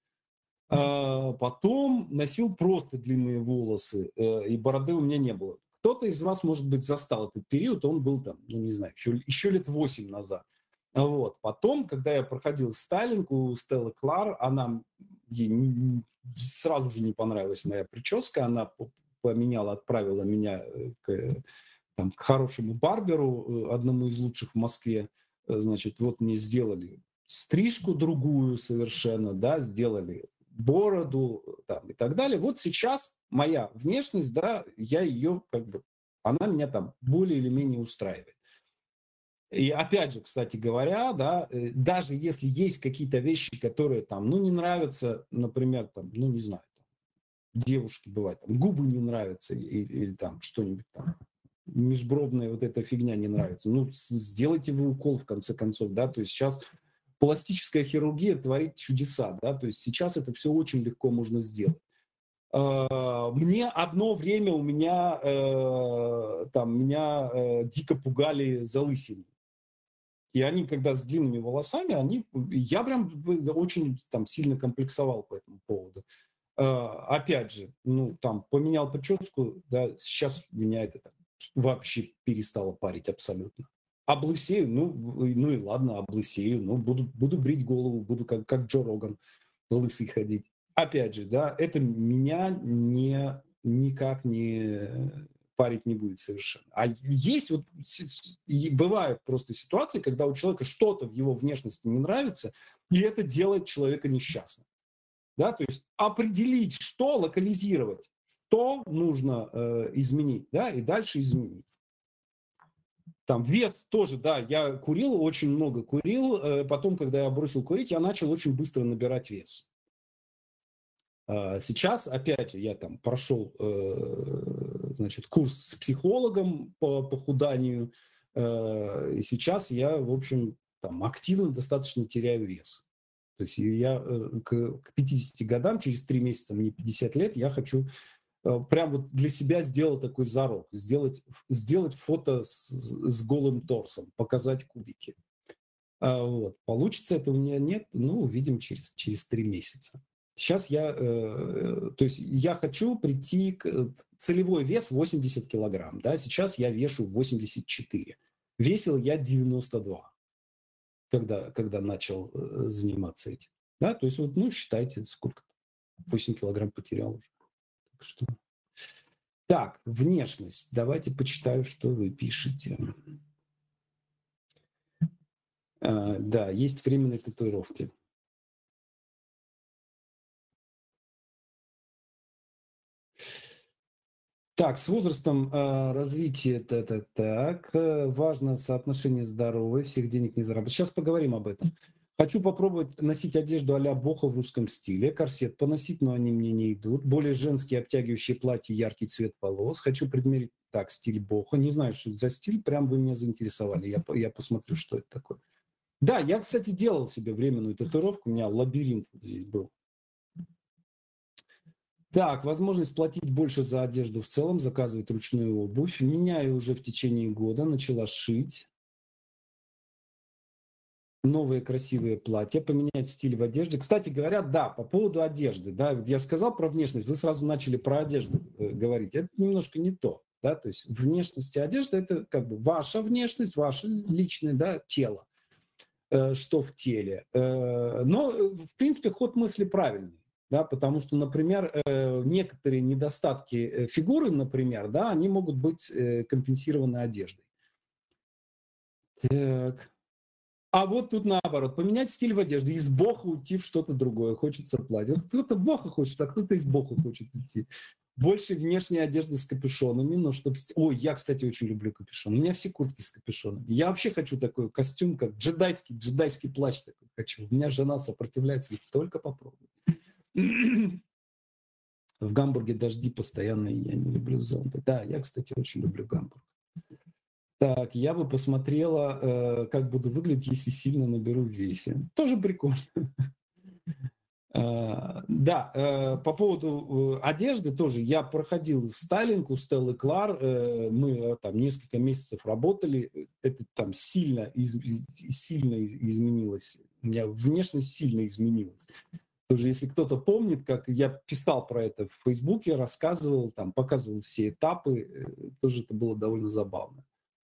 Потом носил просто длинные волосы, и бороды у меня не было. Кто-то из вас, может быть, застал этот период, он был там, ну, не знаю, еще, еще лет восемь назад. Вот. Потом, когда я проходил стайлинг у Стеллы Клар, она, ей не, сразу же не понравилась моя прическа, она поменяла, отправила меня к, там, к хорошему барберу, одному из лучших в Москве. Значит, вот мне сделали стрижку другую совершенно, да, сделали бороду там, и так далее. Вот сейчас моя внешность, да, я ее как бы, она меня там более или менее устраивает. И опять же, кстати говоря, да, даже если есть какие-то вещи, которые там, ну, не нравятся, например, там, ну, не знаю, там, девушке бывает, там, губы не нравятся или, или там что-нибудь там, межбровная вот эта фигня не нравится, ну, сделайте вы укол в конце концов, да, то есть сейчас пластическая хирургия творит чудеса, да, то есть сейчас это все очень легко можно сделать. Мне одно время у меня, там, меня дико пугали залысины. И они, когда с длинными волосами, они, я прям очень там сильно комплексовал по этому поводу. Опять же, ну, там, поменял прическу, да, сейчас меня это там, вообще перестало парить абсолютно. Облысею, ну, ну и ладно, облысею, ну, буду, буду брить голову, буду как, как Джо Роган лысый ходить. Опять же, да, это меня не, никак не парить не будет совершенно. А есть вот, бывают просто ситуации, когда у человека что-то в его внешности не нравится, и это делает человека несчастным. Да, то есть определить, что локализировать, что нужно э, изменить, да, и дальше изменить. Там вес тоже, да, я курил, очень много курил, э, потом, когда я бросил курить, я начал очень быстро набирать вес. Э, сейчас, опять же, я там прошел, э, значит, курс с психологом по похуданию, э, и сейчас я, в общем, там активно достаточно теряю вес. То есть я э, к, к пятидесяти годам, через три месяца, мне пятьдесят лет, я хочу э, прям вот для себя сделать такой зарок, сделать, сделать фото с, с голым торсом, показать кубики. А, вот. Получится это у меня нет, ну, увидим через, через три месяца. Сейчас я, э, то есть я хочу прийти к целевой вес восемьдесят килограмм, да, сейчас я вешу восемьдесят четыре, весил я девяносто два. Когда, когда начал э, заниматься этим. Да, то есть вот, ну, считайте, сколько, восемь килограмм потерял уже. Так, что... так, внешность. Давайте почитаю, что вы пишете. А, да, есть временные татуировки. Так, с возрастом э, развития это, это так. Э, важно соотношение здоровья, всех денег не заработать. Сейчас поговорим об этом. Хочу попробовать носить одежду а-ля бохо в русском стиле. Корсет поносить, но они мне не идут. Более женские обтягивающие платья, яркий цвет волос. Хочу предмерить, так, стиль бохо. Не знаю, что это за стиль, прям вы меня заинтересовали. Я, я посмотрю, что это такое. Да, я, кстати, делал себе временную татуировку. У меня лабиринт здесь был. Так, возможность платить больше за одежду в целом, заказывать ручную обувь. Меняю уже в течение года, начала шить. новые красивые платья, поменять стиль в одежде. Кстати говоря, да, по поводу одежды, да, вот я сказал про внешность, вы сразу начали про одежду э, говорить. Это немножко не то, да, то есть внешность и одежда — это как бы ваша внешность, ваше личное, да, тело, э, что в теле. Э, но, э, в принципе, ход мысли правильный. Да, потому что, например, э, некоторые недостатки э, фигуры, например, да, они могут быть э, компенсированы одеждой. Так. А вот тут наоборот, поменять стиль в одежде, из боха уйти в что-то другое, хочется платье. Вот кто-то боха хочет, а кто-то из боха хочет идти. Больше внешней одежды с капюшонами, но чтобы... Ой, я, кстати, очень люблю капюшон. У меня все куртки с капюшонами. Я вообще хочу такой костюм, как джедайский, джедайский плащ такой хочу. У меня жена сопротивляется, говорит, только попробуй. В Гамбурге дожди постоянные, я не люблю зонты. Да, я, кстати, очень люблю Гамбург. Так, я бы посмотрела, э, как буду выглядеть, если сильно наберу в весе. Тоже прикольно. Э, Да, э, по поводу э, одежды тоже. Я проходил стайлинг у Стеллы Клар. э, Мы э, там несколько месяцев работали. Это там сильно, из- из- сильно из- изменилось. У меня внешность сильно изменилась. Тоже, если кто-то помнит, как я писал про это в Фейсбуке, рассказывал, там, показывал все этапы, э, тоже это было довольно забавно.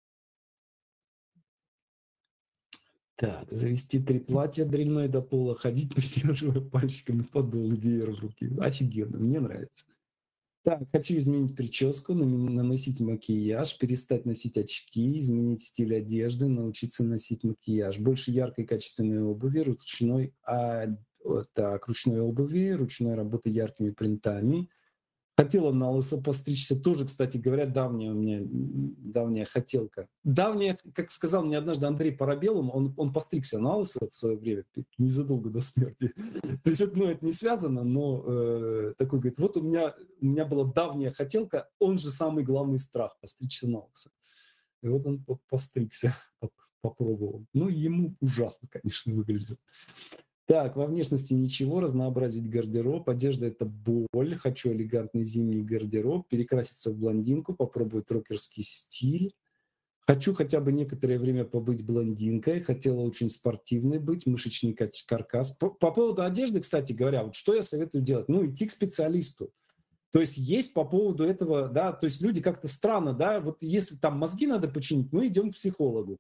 Так, завести три платья дрянной до пола, ходить, придерживая пальчиками подол и веер в руки. Офигенно, мне нравится. Так, хочу изменить прическу, нами- наносить макияж, перестать носить очки, изменить стиль одежды, научиться носить макияж. Больше яркой качественной обуви, ручной, а, вот так, ручной обуви, ручной работы яркими принтами. Хотела на лысо постричься, тоже, кстати говоря, давняя у меня, м, давняя хотелка. Давняя, как сказал мне однажды Андрей Парабеллум, он, он постригся на лысо в свое время, незадолго до смерти. То есть, это, ну, это не связано, но э, такой, говорит, вот у меня, у меня была давняя хотелка, он же самый главный страх, постричься на лысо. И вот он по- постригся, поп- попробовал. Ну, ему ужасно, конечно, выглядел. Так, во внешности ничего, разнообразить гардероб. Одежда — это боль. Хочу элегантный зимний гардероб. Перекраситься в блондинку, попробовать рокерский стиль. Хочу хотя бы некоторое время побыть блондинкой. Хотела очень спортивной быть, мышечный кач- каркас. По, по поводу одежды, кстати говоря, вот что я советую делать? Ну, идти к специалисту. То есть есть по поводу этого, да, то есть люди как-то странно, да, вот если там мозги надо починить, мы идем к психологу.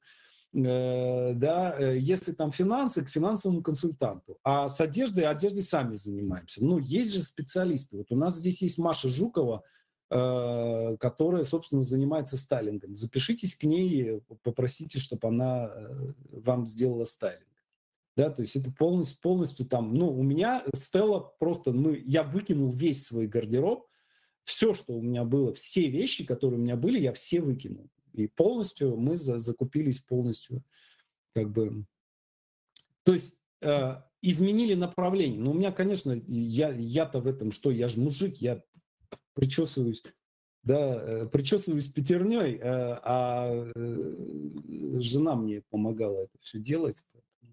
Э, да, э, если там финансы, к финансовому консультанту. А с одеждой, одеждой сами занимаемся. Ну, есть же специалисты. Вот у нас здесь есть Маша Жукова, э, которая, собственно, занимается стайлингом. Запишитесь к ней, попросите, чтобы она э, вам сделала стайлинг. Да, то есть это полностью, полностью там, ну, у меня Стелла просто, ну, я выкинул весь свой гардероб, все, что у меня было, все вещи, которые у меня были, я все выкинул. И полностью мы за, закупились полностью, как бы, то есть э, изменили направление. Но у меня, конечно, я, я-то в этом что, я же мужик, я причесываюсь, да, э, причесываюсь пятерней, э, а э, жена мне помогала это все делать.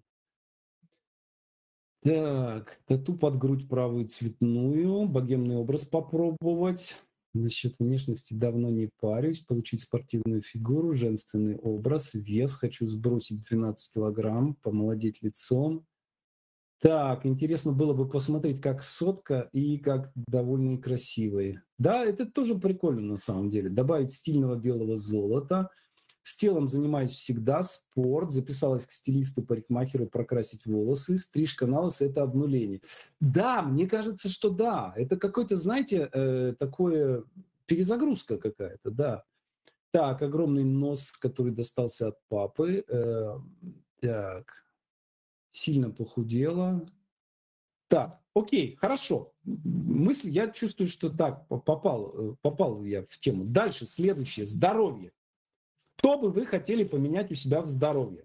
Так, тату под грудь правую цветную, богемный образ попробовать. Насчет внешности давно не парюсь. Получить спортивную фигуру, женственный образ, вес. Хочу сбросить двенадцать килограмм, помолодеть лицом. Так, интересно было бы посмотреть, как сотка и как довольно красивые. Да, это тоже прикольно на самом деле. Добавить стильного белого золота. С телом занимаюсь всегда, спорт, записалась к стилисту, парикмахеру, прокрасить волосы, стрижка на лысо — это обнуление. Да, мне кажется, что да, это какой-то, знаете, э, такое, перезагрузка какая-то, да. Так, огромный нос, который достался от папы. Э, так, сильно похудела. Так, окей, хорошо. Мысль, я чувствую, что так, попал, э, попал я в тему. Дальше, следующее, здоровье. Что бы вы хотели поменять у себя в здоровье?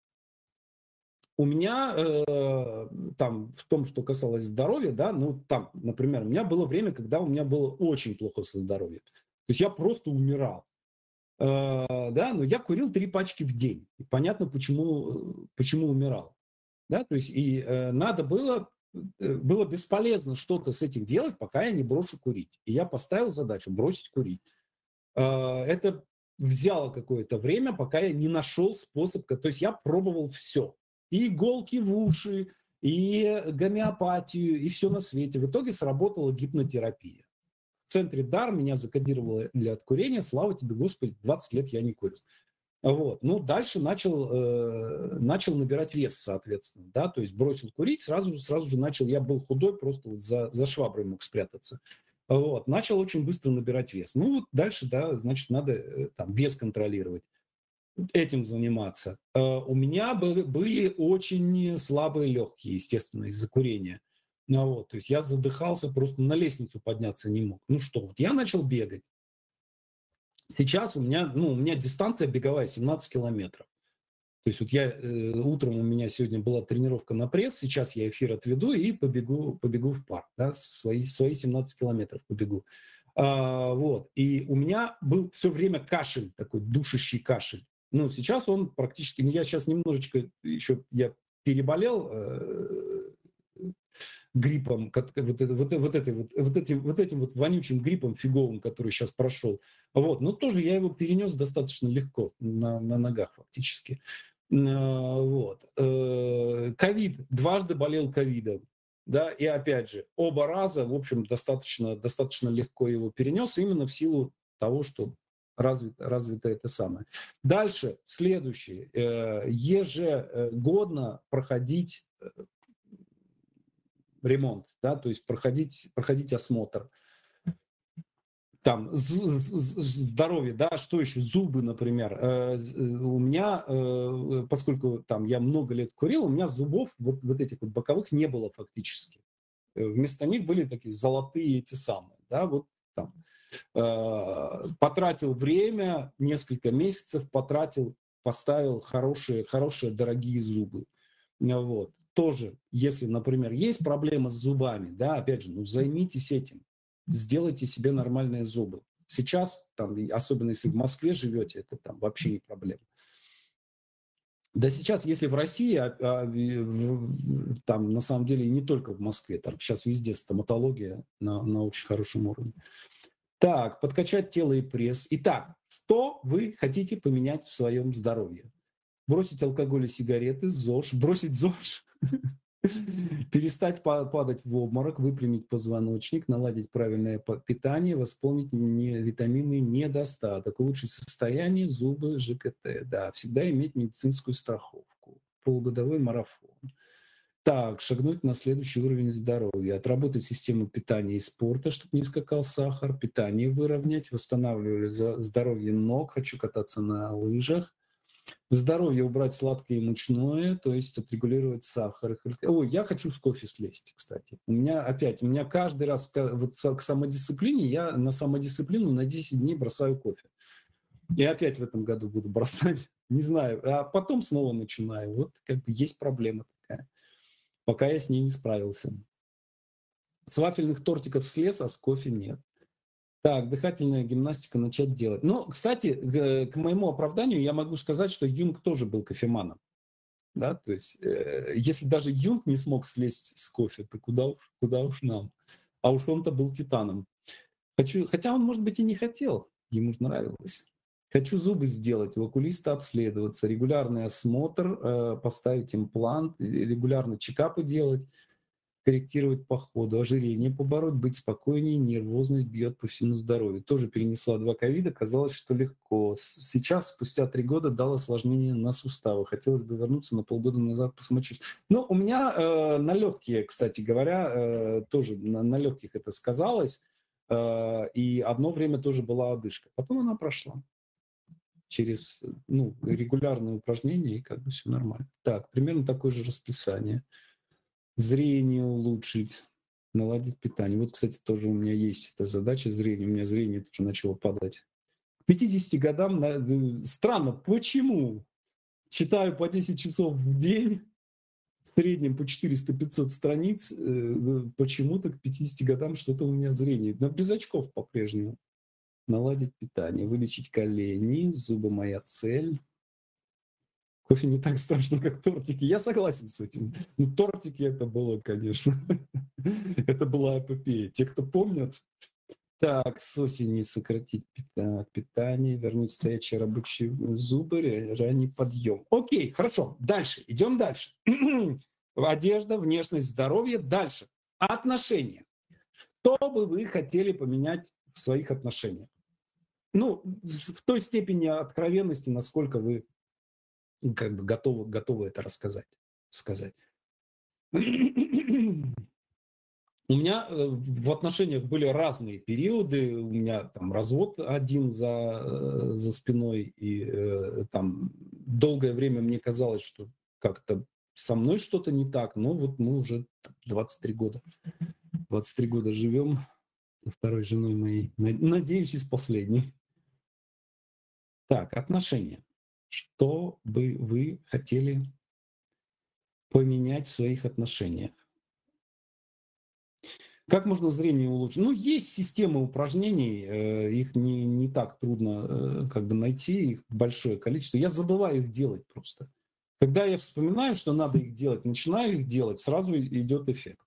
У меня э, там в том, что касалось здоровья, да, ну там, например, у меня было время, когда у меня было очень плохо со здоровьем. То есть я просто умирал. Э, да, но я курил три пачки в день. И понятно, почему, почему умирал. Да, то есть и э, надо было, э, было бесполезно что-то с этим делать, пока я не брошу курить. И я поставил задачу бросить курить. Э, это взяло какое-то время, пока я не нашел способ, то есть я пробовал все. и иголки в уши, и гомеопатию, и все на свете. В итоге сработала гипнотерапия. В центре дар меня закодировали от курения. Слава тебе, Господи, двадцать лет я не курю. Вот. Ну, дальше начал, э, начал набирать вес, соответственно, да, то есть бросил курить, сразу же, сразу же начал, я был худой, просто вот за, за шваброй мог спрятаться. Вот. Начал очень быстро набирать вес. Ну, вот дальше, да, значит, надо э, там вес контролировать, этим заниматься. Э, у меня были, были очень слабые легкие, естественно, из-за курения. Ну, вот, то есть я задыхался, просто на лестницу подняться не мог. Ну что, вот я начал бегать. Сейчас у меня, ну, у меня дистанция беговая семнадцать километров. То есть вот я, э, утром у меня сегодня была тренировка на пресс, сейчас я эфир отведу и побегу, побегу в парк, да, свои, свои семнадцать километров побегу. А, вот, и у меня был все время кашель, такой душащий кашель. Ну, сейчас он практически, ну, я сейчас немножечко еще, я переболел, э, гриппом, вот, вот, вот, вот, этой, вот, вот, этим, вот этим вот вонючим гриппом фиговым, который сейчас прошел. Вот. Но тоже я его перенес достаточно легко, на, на ногах фактически. Вот. Ковид, дважды болел ковидом. Да, и опять же, оба раза, в общем, достаточно, достаточно легко его перенес, именно в силу того, что развито, развито это самое. Дальше, следующее. Ежегодно проходить ремонт, да, то есть проходить, проходить осмотр. Там здоровье, да, что еще, зубы, например. У меня, поскольку там я много лет курил, у меня зубов вот, вот этих вот боковых не было фактически. Вместо них были такие золотые эти самые, да, вот там. Потратил время, несколько месяцев потратил, поставил хорошие, хорошие дорогие зубы. Вот. Тоже, если, например, есть проблема с зубами, да, опять же, ну, займитесь этим, сделайте себе нормальные зубы. Сейчас, там, особенно если в Москве живете, это там вообще не проблема. Да сейчас, если в России, а, а, там на самом деле и не только в Москве, там сейчас везде стоматология на, на очень хорошем уровне. Так, подкачать тело и пресс. Итак, что вы хотите поменять в своем здоровье? Бросить алкоголь и сигареты, ЗОЖ, бросить ЗОЖ, перестать падать в обморок, выпрямить позвоночник, наладить правильное питание, восполнить витаминный недостаток, улучшить состояние, зубы, ЖКТ. Да, всегда иметь медицинскую страховку, полугодовой марафон. Так, шагнуть на следующий уровень здоровья, отработать систему питания и спорта, чтобы не скакал сахар, питание выровнять, восстанавливали здоровье ног, хочу кататься на лыжах. Здоровье убрать сладкое и мучное, то есть отрегулировать сахар. Ой, я хочу с кофе слезть, кстати. У меня опять, у меня каждый раз вот к самодисциплине, я на самодисциплину на десять дней бросаю кофе. И опять в этом году буду бросать, не знаю, а потом снова начинаю. Вот как бы есть проблема такая, пока я с ней не справился. С вафельных тортиков слез, а с кофе нет. Так, дыхательная гимнастика начать делать. Ну, кстати, к, к моему оправданию я могу сказать, что Юнг тоже был кофеманом. Да, то есть, э, если даже Юнг не смог слезть с кофе, то куда уж, куда уж нам. А уж он-то был титаном. Хочу, хотя он, может быть, и не хотел, ему же нравилось. Хочу зубы сделать, у окулиста обследоваться, регулярный осмотр, э, поставить имплант, регулярно чекапы делать, корректировать по ходу, ожирение побороть, быть спокойнее, нервозность бьет по всему здоровью. Тоже перенесла два ковида, казалось, что легко. Сейчас, спустя три года, дал осложнение на суставы. Хотелось бы вернуться на полгода назад по самочувствию. Но у меня э, на легкие, кстати говоря, э, тоже на, на легких это сказалось. Э, и одно время тоже была одышка. Потом она прошла через ну, регулярные упражнения, и как бы все нормально. Так, примерно такое же расписание. Зрение улучшить, наладить питание. Вот, кстати, тоже у меня есть эта задача зрения. У меня зрение тоже начало падать. К пятидесяти годам на... странно, почему? Читаю по десять часов в день, в среднем по четыреста-пятьсот страниц. Почему-то к пятидесяти годам что-то у меня зрение. Но без очков по-прежнему. Наладить питание, вылечить колени, зубы моя цель. Кофе не так страшно, как тортики. Я согласен с этим. Ну, тортики это было, конечно. Это была эпопея. Те, кто помнят, Так, с осени сократить пита- питание, вернуть стоячие рабочие зубы, ра- ранний подъем. Окей, хорошо. Дальше. Идем дальше. Одежда, внешность, здоровье. Дальше. Отношения. Что бы вы хотели поменять в своих отношениях? Ну, в той степени откровенности, насколько вы как бы готовы, готовы это рассказать, сказать. У меня э, в отношениях были разные периоды. У меня там развод один за, э, за спиной. И э, там долгое время мне казалось, что как-то со мной что-то не так. Но вот мы уже двадцать три года. двадцать три года живем со второй женой моей. Надеюсь, из последней. Так, отношения. Что бы вы хотели поменять в своих отношениях? Как можно зрение улучшить? Ну, есть системы упражнений, э, их не, не так трудно э, как бы найти, их большое количество. Я забываю их делать просто. Когда я вспоминаю, что надо их делать, начинаю их делать, сразу идет эффект.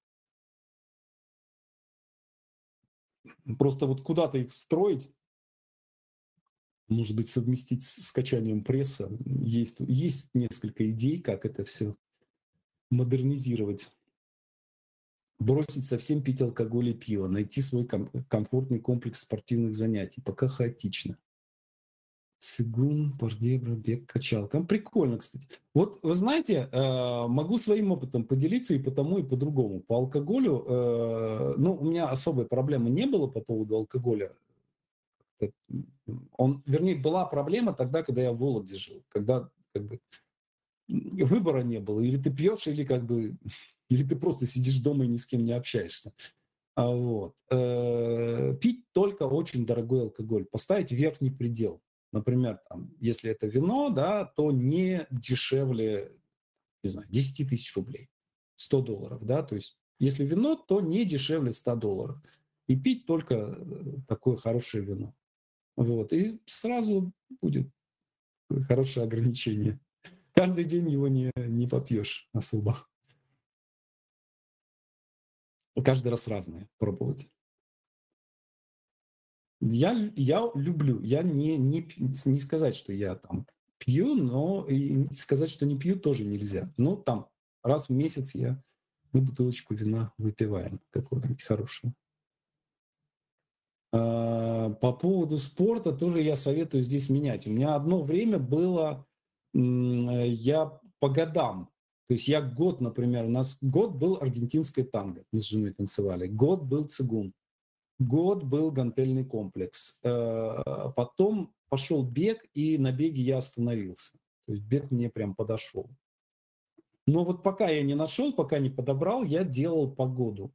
Просто вот куда-то их встроить, может быть, совместить с скачанием пресса. Есть, есть несколько идей, как это все модернизировать. Бросить совсем пить алкоголь и пиво, найти свой ком- комфортный комплекс спортивных занятий. Пока хаотично. Цигун, пардебра, бег, качалка. Прикольно, кстати. Вот вы знаете, э, могу своим опытом поделиться и по тому, и по другому. По алкоголю, э, ну, у меня особой проблемы не было по поводу алкоголя. Э, Он, вернее, была проблема тогда, когда я в Вологде жил, когда как бы выбора не было. Или ты пьешь, или как бы, или ты просто сидишь дома и ни с кем не общаешься. А вот. Э, Пить только очень дорогой алкоголь. Поставить верхний предел. Например, там, если это вино, да, то не дешевле, не знаю, десять тысяч рублей, сто долларов, да, то есть если вино, то не дешевле ста долларов. И пить только э, такое хорошее вино. Вот. И сразу будет хорошее ограничение. Каждый день его не, не попьешь особо. Каждый раз разное пробовать. Я, я люблю, я не, не, не сказать, что я там пью, но и сказать, что не пью, тоже нельзя. Но там раз в месяц я мы бутылочку вина выпиваем какого-нибудь хорошего. А, по поводу спорта тоже я советую здесь менять. У меня одно время было, я по годам, то есть я год, например, у нас год был аргентинское танго, мы с женой танцевали, год был цигун, год был гантельный комплекс. Э, Потом пошел бег, и на беге я остановился. То есть бег мне прям подошел. Но вот пока я не нашел, пока не подобрал, я делал погоду.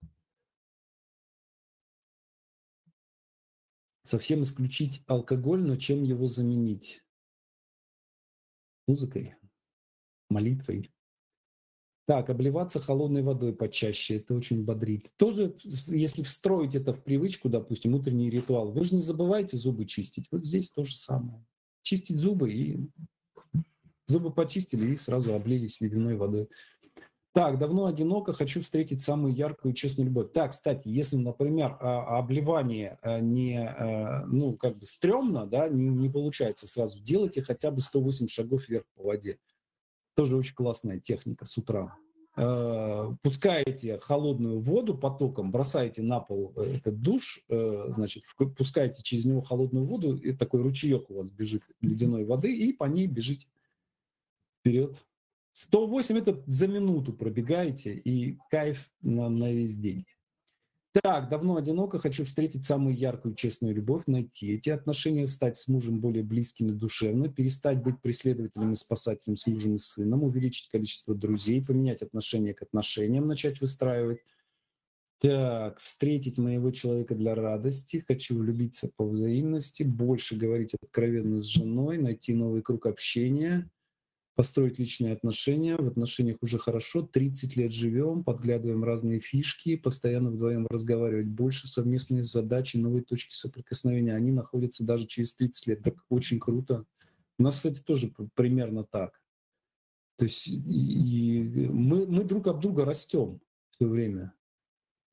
Совсем исключить алкоголь, но чем его заменить? Музыкой, молитвой. Так, обливаться холодной водой почаще, это очень бодрит. Тоже, если встроить это в привычку, допустим, утренний ритуал, вы же не забывайте зубы чистить. Вот здесь то же самое. Чистить зубы, и зубы почистили и сразу облились ледяной водой. Так, давно одиноко, хочу встретить самую яркую и честную любовь. Так, кстати, если, например, а, обливание а, не, а, ну, как бы стрёмно, да, не, не получается сразу, делайте хотя бы сто восемь шагов вверх по воде. Тоже очень классная техника с утра. Э, Пускаете холодную воду потоком, бросаете на пол э, этот душ, э, значит, пускаете через него холодную воду, и такой ручеек у вас бежит ледяной воды, и по ней бежите вперед. сто восемь это за минуту пробегаете, и кайф на, на весь день. Так, давно одиноко, хочу встретить самую яркую, честную любовь, найти эти отношения, стать с мужем более близким и душевно, перестать быть преследователем и спасателем с мужем и сыном, увеличить количество друзей, поменять отношение к отношениям, начать выстраивать. Так, встретить моего человека для радости, хочу влюбиться по взаимности, больше говорить откровенно с женой, найти новый круг общения, построить личные отношения. В отношениях уже хорошо, тридцать лет живем, подглядываем разные фишки, постоянно вдвоем разговаривать больше, совместные задачи, новые точки соприкосновения, они находятся даже через тридцать лет. Так очень круто. У нас, кстати, тоже примерно так. То есть и мы, мы друг об друга растем все время.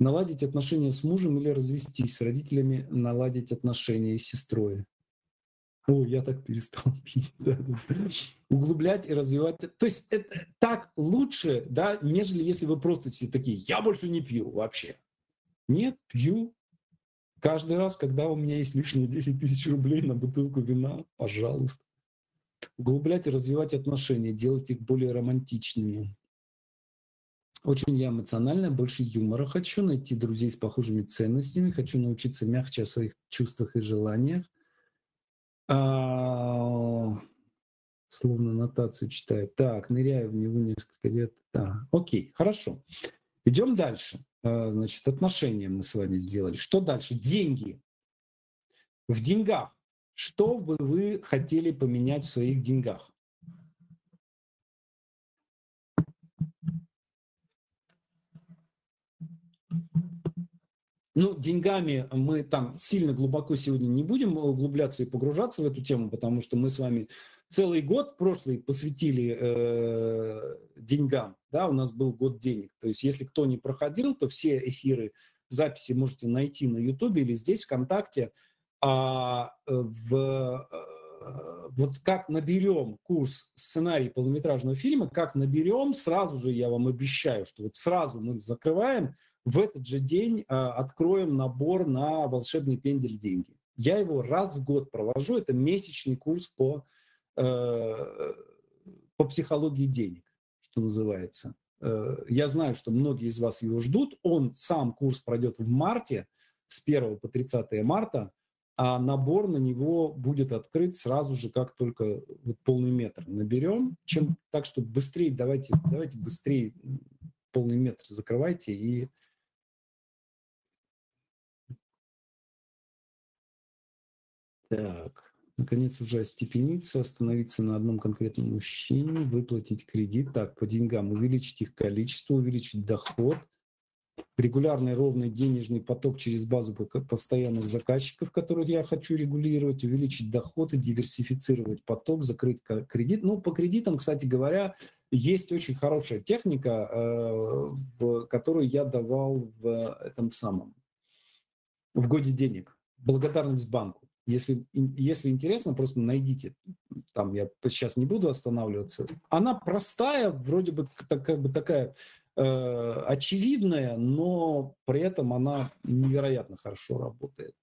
Наладить отношения с мужем или развестись, с родителями наладить отношения, и с сестрой. О, я так перестал пить. Да, да. Углублять и развивать. То есть это так лучше, да, нежели если вы просто все такие, я больше не пью вообще. Нет, пью. Каждый раз, когда у меня есть лишние десять тысяч рублей на бутылку вина, пожалуйста. Углублять и развивать отношения, делать их более романтичными. Очень я эмоциональная, больше юмора хочу, найти друзей с похожими ценностями, хочу научиться мягче о своих чувствах и желаниях. А, словно нотацию читаю. Так, ныряю в него несколько лет. Да, окей, хорошо. Идем дальше. А, значит, отношения мы с вами сделали. Что дальше? Деньги. В деньгах. Что бы вы хотели поменять в своих деньгах? Ну, деньгами мы там сильно глубоко сегодня не будем углубляться и погружаться в эту тему, потому что мы с вами целый год прошлый посвятили э, деньгам. Да, у нас был год денег. То есть, если кто не проходил, то все эфиры, записи можете найти на Ютубе или здесь, ВКонтакте. А в, вот как наберем курс сценарий полнометражного фильма, как наберем, сразу же я вам обещаю, что вот сразу мы закрываем, в этот же день э, откроем набор на волшебный пендель деньги. Я его раз в год провожу, это месячный курс по, э, по психологии денег, что называется. Э, я знаю, что многие из вас его ждут, он сам курс пройдет в марте, с первого по тридцатое марта, а набор на него будет открыт сразу же, как только вот полный метр наберем. Чем, так что быстрее, давайте, давайте быстрее полный метр закрывайте и так, наконец уже остепениться, остановиться на одном конкретном мужчине, выплатить кредит. Так, по деньгам увеличить их количество, увеличить доход, регулярный ровный денежный поток через базу постоянных заказчиков, которых я хочу регулировать, увеличить доход и диверсифицировать поток, закрыть кредит. Ну, по кредитам, кстати говоря, есть очень хорошая техника, э, которую я давал в этом самом, в годе денег. Благодарность банку. Если, если интересно, просто найдите. Там я сейчас не буду останавливаться. Она простая, вроде бы так, как бы такая э, очевидная, но при этом она невероятно хорошо работает.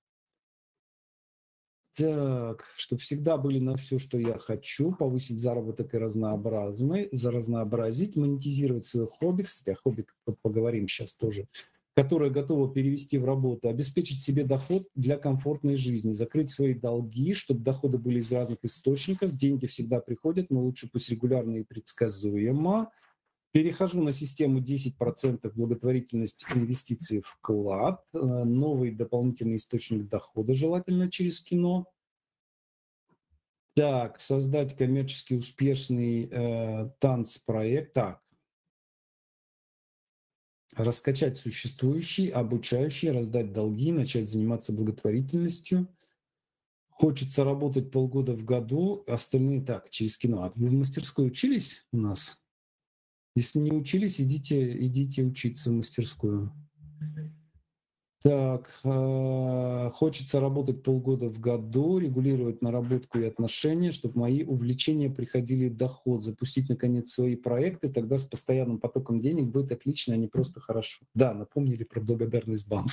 Так, чтобы всегда были на все, что я хочу, повысить заработок и разнообразный, за разнообразить, монетизировать свое хобби. Кстати, о хобби поговорим сейчас тоже, которое готово перевести в работу, обеспечить себе доход для комфортной жизни, закрыть свои долги, чтобы доходы были из разных источников, деньги всегда приходят, но лучше пусть регулярно и предсказуемо. Перехожу на систему десять процентов благотворительность, инвестиции, вклад, новый дополнительный источник дохода, желательно через кино. Так, создать коммерчески успешный э, танцпроект. Так, раскачать существующий, обучающий, раздать долги, начать заниматься благотворительностью. Хочется работать полгода в году, остальные так, через кино. А вы в мастерской учились у нас? Если не учились, идите, идите учиться в мастерскую. Так, э, хочется работать полгода в году, регулировать наработку и отношения, чтобы мои увлечения приходили в доход, запустить, наконец, свои проекты, тогда с постоянным потоком денег будет отлично, а не просто хорошо. Да, напомнили про благодарность банка.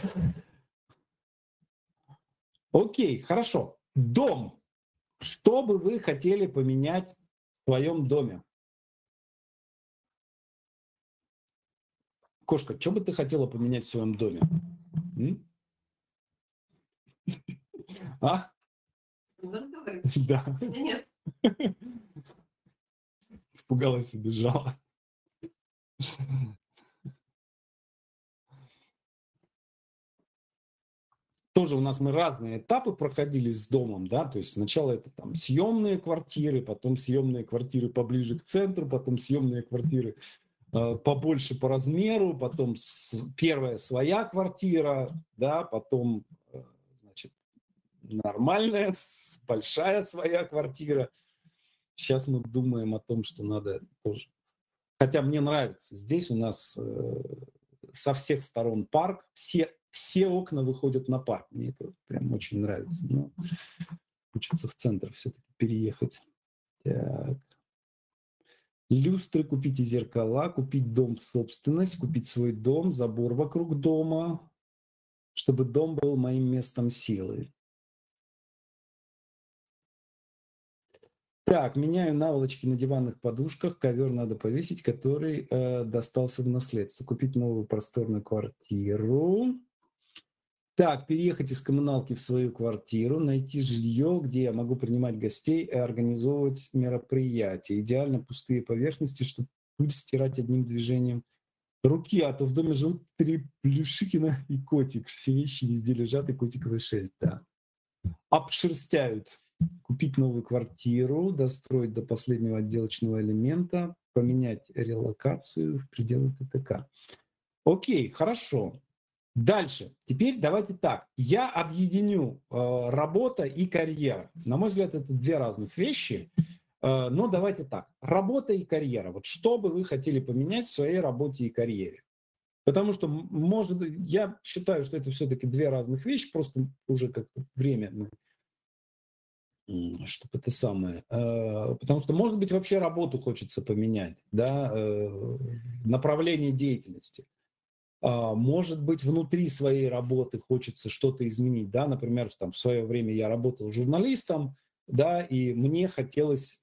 Окей, хорошо. Дом. Что бы вы хотели поменять в своем доме? Кошка, что бы ты хотела поменять в своем доме? М? А? Да. Нет. Испугалась, убежала. Тоже у нас мы разные этапы проходили с домом, да, то есть сначала это там съемные квартиры, потом съемные квартиры поближе к центру, потом съемные квартиры э, побольше по размеру, потом с, первая своя квартира, да, потом, э, значит, нормальная, большая своя квартира. Сейчас мы думаем о том, что надо тоже. Хотя мне нравится. Здесь у нас э, со всех сторон парк, все, все окна выходят на парк. Мне это прям очень нравится. Но хочется в центр все-таки переехать. Так. Люстры, купите зеркала, купить дом в собственность, купить свой дом, забор вокруг дома, чтобы дом был моим местом силы. Так, меняю наволочки на диванных подушках, ковер надо повесить, который э, достался в наследство. Купить новую просторную квартиру. Так, переехать из коммуналки в свою квартиру, найти жилье, где я могу принимать гостей и организовывать мероприятия. Идеально пустые поверхности, чтобы пыль стирать одним движением руки, а то в доме живут три плюшикина и котик. Все вещи везде лежат, и котиковая шесть, да. Обшерстяют. Купить новую квартиру, достроить до последнего отделочного элемента, поменять релокацию в пределы ТТК. Окей, хорошо. Дальше. Теперь давайте так. Я объединю э, работа и карьера. На мой взгляд, это две разных вещи. Э, но давайте так. Работа и карьера. Вот что бы вы хотели поменять в своей работе и карьере? Потому что, может быть, я считаю, что это все-таки две разных вещи. Просто уже как-то время мы... Чтобы это самое. Потому что, может быть, вообще работу хочется поменять, да, направление деятельности. Может быть, внутри своей работы хочется что-то изменить, да, например, там, в свое время я работал журналистом, да, и мне хотелось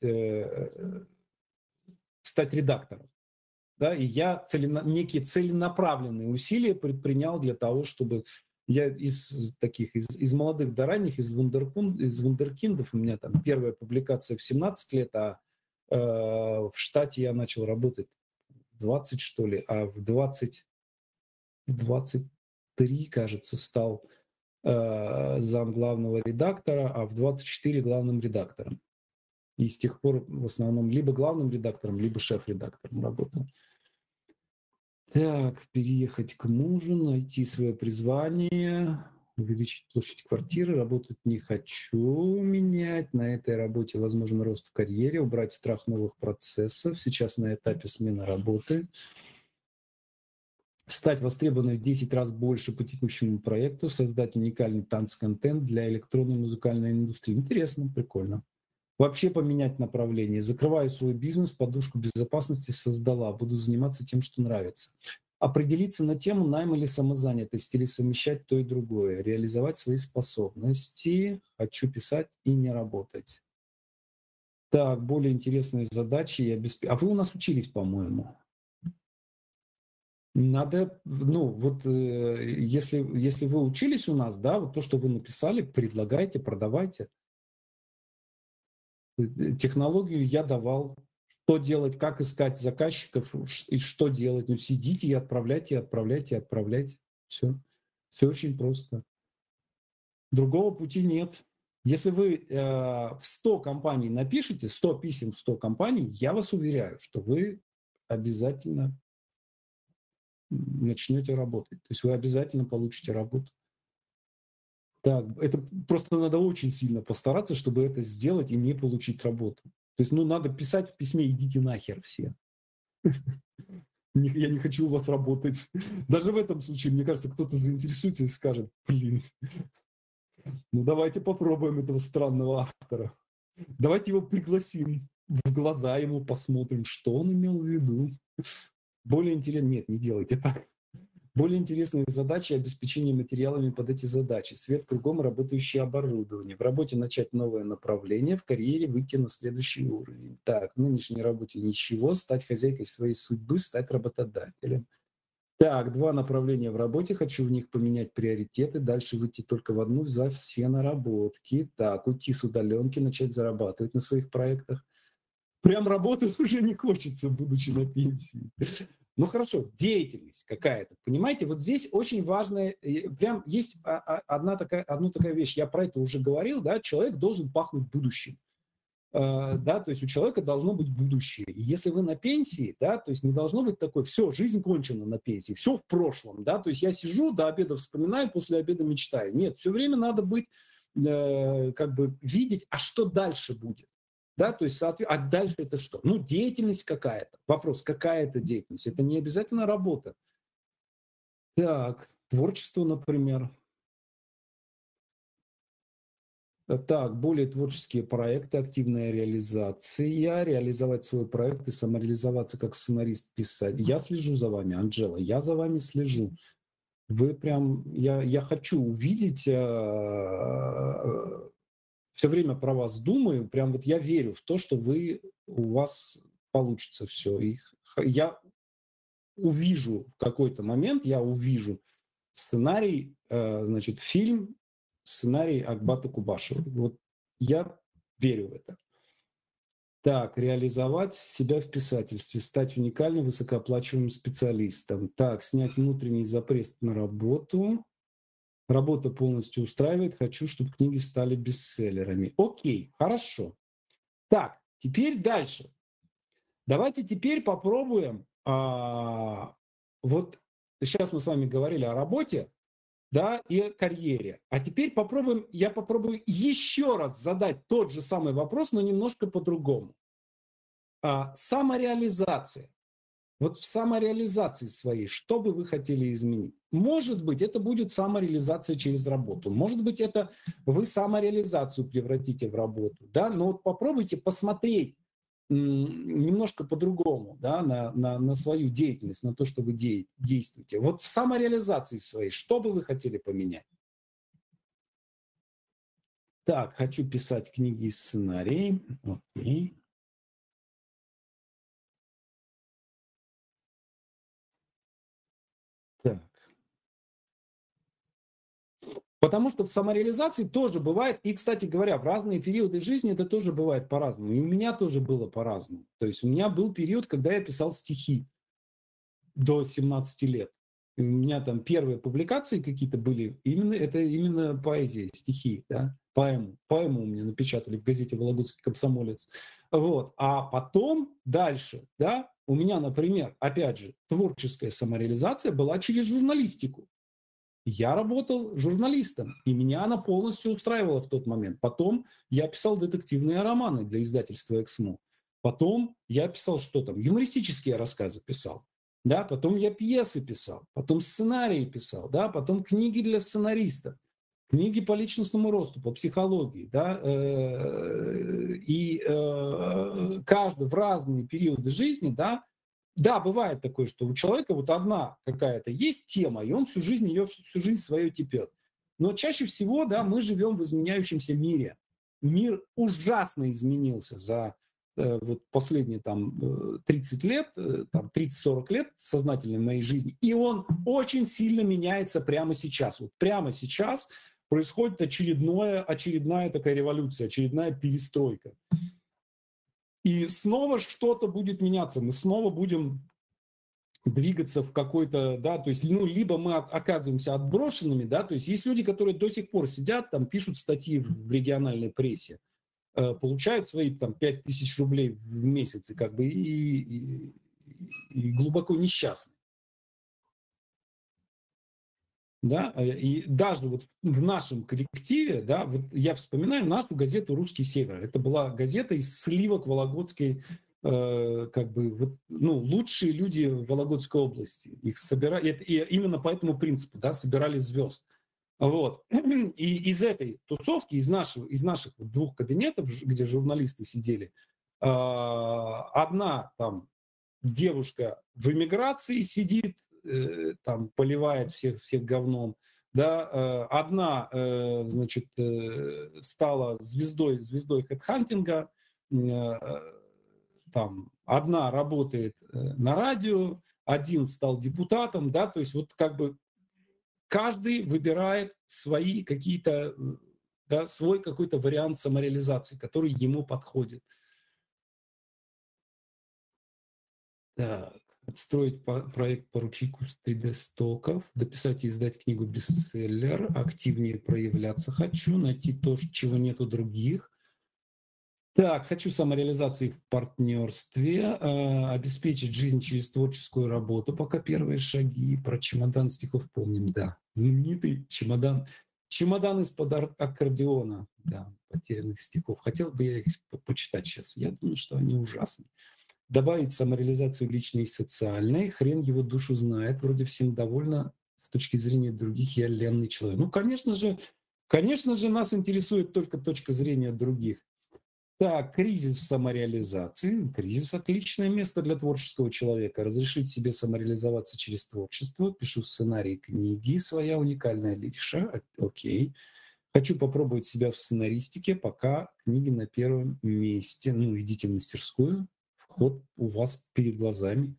стать редактором, да, и я целено, некие целенаправленные усилия предпринял для того, чтобы я из таких, из, из молодых до ранних, из, вундеркунд, из вундеркиндов, у меня там первая публикация в семнадцать лет, а э, в штате я начал работать в двадцать, что ли, а в двадцать, двадцать три, кажется, стал э, зам главного редактора, а в двадцать четыре главным редактором. И с тех пор в основном либо главным редактором, либо шеф-редактором работал. Так, переехать к мужу, найти свое призвание, увеличить площадь квартиры, работать не хочу менять, на этой работе возможен рост в карьере, убрать страх новых процессов, сейчас на этапе смены работы, стать востребованной в десять раз больше по текущему проекту, создать уникальный танц-контент для электронной музыкальной индустрии. Интересно, прикольно. Вообще поменять направление. Закрываю свой бизнес, подушку безопасности создала. Буду заниматься тем, что нравится. Определиться на тему найм или самозанятость, или совмещать то и другое. Реализовать свои способности. Хочу писать и не работать. Так, более интересные задачи. Я бесп... А вы у нас учились, по-моему. Надо, ну, вот э, если, если вы учились у нас, да, вот то, что вы написали, предлагайте, продавайте. Технологию я давал, что делать, как искать заказчиков и что делать. Ну, сидите и отправляйте, отправляйте, отправляйте. Все. Все очень просто. Другого пути нет. Если вы э, в сто компаний напишите, сто писем в сто компаний, я вас уверяю, что вы обязательно начнете работать. То есть вы обязательно получите работу. Так, это просто надо очень сильно постараться, чтобы это сделать и не получить работу. То есть, ну, надо писать в письме «идите нахер все». Я не хочу у вас работать. Даже в этом случае, мне кажется, кто-то заинтересуется и скажет: блин, ну давайте попробуем этого странного автора. Давайте его пригласим, в глаза ему посмотрим, что он имел в виду. Более интересно... Нет, не делайте так. Более интересные задачи — обеспечение материалами под эти задачи. Свет кругом, работающее оборудование. В работе начать новое направление, в карьере выйти на следующий уровень. Так, в нынешней работе ничего. Стать хозяйкой своей судьбы, стать работодателем. Так, два направления в работе. Хочу в них поменять приоритеты. Дальше выйти только в одну за все наработки. Так, уйти с удаленки, начать зарабатывать на своих проектах. Прям работать уже не хочется, будучи на пенсии. Ну хорошо, деятельность какая-то, понимаете? Вот здесь очень важная, прям есть одна такая, одна такая вещь, я про это уже говорил, да, человек должен пахнуть будущим. Да, то есть у человека должно быть будущее. И если вы на пенсии, да, то есть не должно быть такой: все, жизнь кончена на пенсии, все в прошлом, да, то есть я сижу до обеда, вспоминаю, после обеда мечтаю. Нет, все время надо быть, э, как бы видеть, а что дальше будет. Да, то есть, а дальше это что? Ну, деятельность какая-то. Вопрос, какая это деятельность? Это не обязательно работа. Так, творчество, например. Так, более творческие проекты, активная реализация, реализовать свой проект и самореализоваться как сценарист, писать. Я слежу за вами, Анжела, я за вами слежу. Вы прям, я, я хочу увидеть, э, все время про вас думаю, прям вот я верю в то, что вы, у вас получится все. И х- я увижу в какой-то момент, я увижу сценарий, э, значит, фильм, сценарий Акбата Кубашева. Вот я верю в это. Так, реализовать себя в писательстве, стать уникальным, высокооплачиваемым специалистом. Так, снять внутренний запрет на работу. Работа полностью устраивает. Хочу, чтобы книги стали бестселлерами. Окей, хорошо. Так, теперь дальше. Давайте теперь попробуем. А, вот сейчас мы с вами говорили о работе, да, и о карьере. А теперь попробуем, я попробую еще раз задать тот же самый вопрос, но немножко по-другому. А, самореализация. Вот в самореализации своей, что бы вы хотели изменить? Может быть, это будет самореализация через работу. Может быть, это вы самореализацию превратите в работу. Да? Но вот попробуйте посмотреть немножко по-другому, да, на, на, на свою деятельность, на то, что вы де- действуете. Вот в самореализации своей, что бы вы хотели поменять? Так, хочу писать книги и сценарии. Окей. Так. Потому что в самореализации тоже бывает, и, кстати говоря, в разные периоды жизни это тоже бывает по-разному. И у меня тоже было по-разному. То есть у меня был период, когда я писал стихи до семнадцати лет. И у меня там первые публикации какие-то были, именно, это именно поэзия, стихи, да, поэму. Поэму у меня напечатали в газете «Вологодский комсомолец». Вот. А потом дальше, да, у меня, например, опять же, творческая самореализация была через журналистику. Я работал журналистом, и меня она полностью устраивала в тот момент. Потом я писал детективные романы для издательства «Эксмо». Потом я писал что там? Юмористические рассказы писал. Да, потом я пьесы писал, потом сценарии писал, да, потом книги для сценаристов, книги по личностному росту, по психологии, да, э, и э, каждый в разные периоды жизни, да, да, бывает такое, что у человека вот одна какая-то есть тема, и он всю жизнь ее, всю жизнь свою тепет. Но чаще всего, да, мы живем в изменяющемся мире. Мир ужасно изменился за э, вот последние там э, тридцать лет, э, там тридцать-сорок лет сознательной моей жизни, и он очень сильно меняется прямо сейчас. Вот прямо сейчас происходит очередное, очередная такая революция, очередная перестройка. И снова что-то будет меняться, мы снова будем двигаться в какой-то, да, то есть, ну, либо мы от, оказываемся отброшенными, да, то есть есть люди, которые до сих пор сидят, там, пишут статьи в, в региональной прессе, э, получают свои, там, пять тысяч рублей в месяц, и как бы, и, и, и глубоко несчастны. Да, и даже вот в нашем коллективе, да, вот я вспоминаю нашу газету «Русский север». Это была газета из сливок Вологодской, э, как бы, вот, ну, лучшие люди в Вологодской области. Их собирали, и именно по этому принципу, да, собирали звезд. Вот. И из этой тусовки, из, нашего, из наших двух кабинетов, где журналисты сидели, одна там девушка в эмиграции сидит, э, там поливает всех, всех говном, да, э, одна, э, значит, э, стала звездой, звездой хедхантинга, э, там, одна работает э, на радио, один стал депутатом, да, то есть вот как бы каждый выбирает свои какие-то, да, свой какой-то вариант самореализации, который ему подходит. Так, отстроить по- проект по ручейку с три дэ-стоков, дописать и издать книгу бестселлер, активнее проявляться хочу, найти то, чего нет у других. Так, хочу самореализации в партнерстве, э, обеспечить жизнь через творческую работу, пока первые шаги. Про чемодан стихов помним, да. Знаменитый чемодан. Чемодан из-под ар- аккордеона, да, потерянных стихов. Хотел бы я их по- почитать сейчас. Я думаю, что они ужасны. Добавить самореализацию личной и социальной. Хрен его душу знает. Вроде всем довольно, с точки зрения других я ленный человек. Ну, конечно же, конечно же, нас интересует только точка зрения других. Так, кризис в самореализации. Кризис — отличное место для творческого человека. Разрешить себе самореализоваться через творчество. Пишу сценарий книги, своя уникальная ниша. Окей. Хочу попробовать себя в сценаристике, пока книги на первом месте. Ну, идите в мастерскую. Вход у вас перед глазами.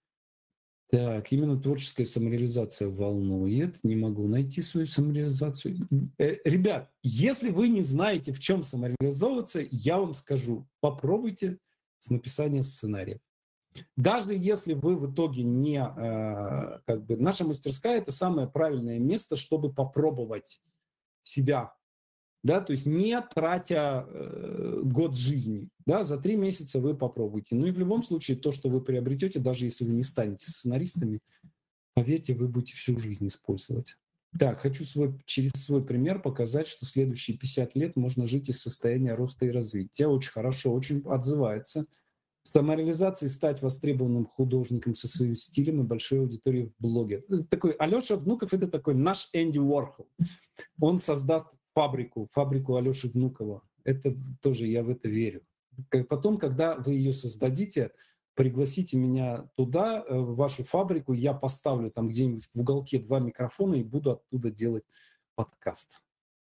Так, именно творческая самореализация волнует. Не могу найти свою самореализацию. Э, ребят, если вы не знаете, в чем самореализовываться, я вам скажу, попробуйте с написания сценария. Даже если вы в итоге не... Э, как бы, наша мастерская — это самое правильное место, чтобы попробовать себя. Да, то есть не тратя э, год жизни, да, за три месяца вы попробуйте. Ну и в любом случае то, что вы приобретете, даже если вы не станете сценаристами, поверьте, вы будете всю жизнь использовать. Так, хочу свой, через свой пример показать, что следующие пятьдесят лет можно жить из состояния роста и развития. Очень хорошо, очень отзывается. В самореализации стать востребованным художником со своим стилем и большой аудиторией в блоге. Такой Алеша Внуков — это такой наш Энди Уорхол. Он создаст фабрику, фабрику Алеши Внукова. Это тоже, я в это верю. Потом, когда вы ее создадите, пригласите меня туда, в вашу фабрику, я поставлю там где-нибудь в уголке два микрофона и буду оттуда делать подкаст.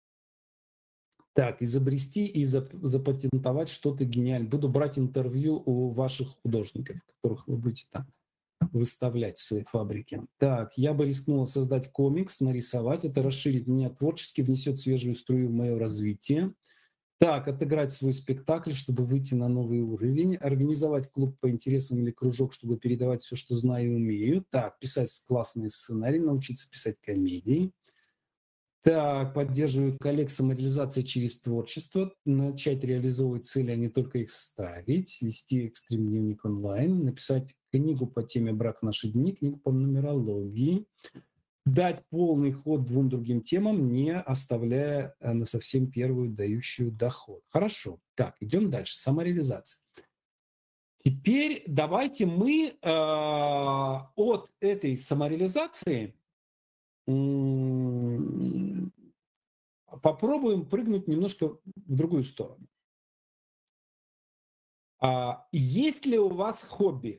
Так, изобрести и запатентовать что-то гениальное. Буду брать интервью у ваших художников, которых вы будете там выставлять в своей фабрике. Так, я бы рискнула создать комикс, нарисовать. Это расширит меня творчески, внесет свежую струю в мое развитие. Так, отыграть свой спектакль, чтобы выйти на новый уровень. Организовать клуб по интересам или кружок, чтобы передавать все, что знаю и умею. Так, писать классные сценарии, научиться писать комедии. Так, поддерживаю коллег самореализации через творчество, начать реализовывать цели, а не только их ставить, вести экстрим-дневник онлайн, написать книгу по теме «Брак в наши дни», книгу по нумерологии, дать полный ход двум другим темам, не оставляя на совсем первую, дающую доход. Хорошо. Так, идем дальше. Самореализация. Теперь давайте мы э, от этой самореализации попробуем прыгнуть немножко в другую сторону. А есть ли у вас хобби?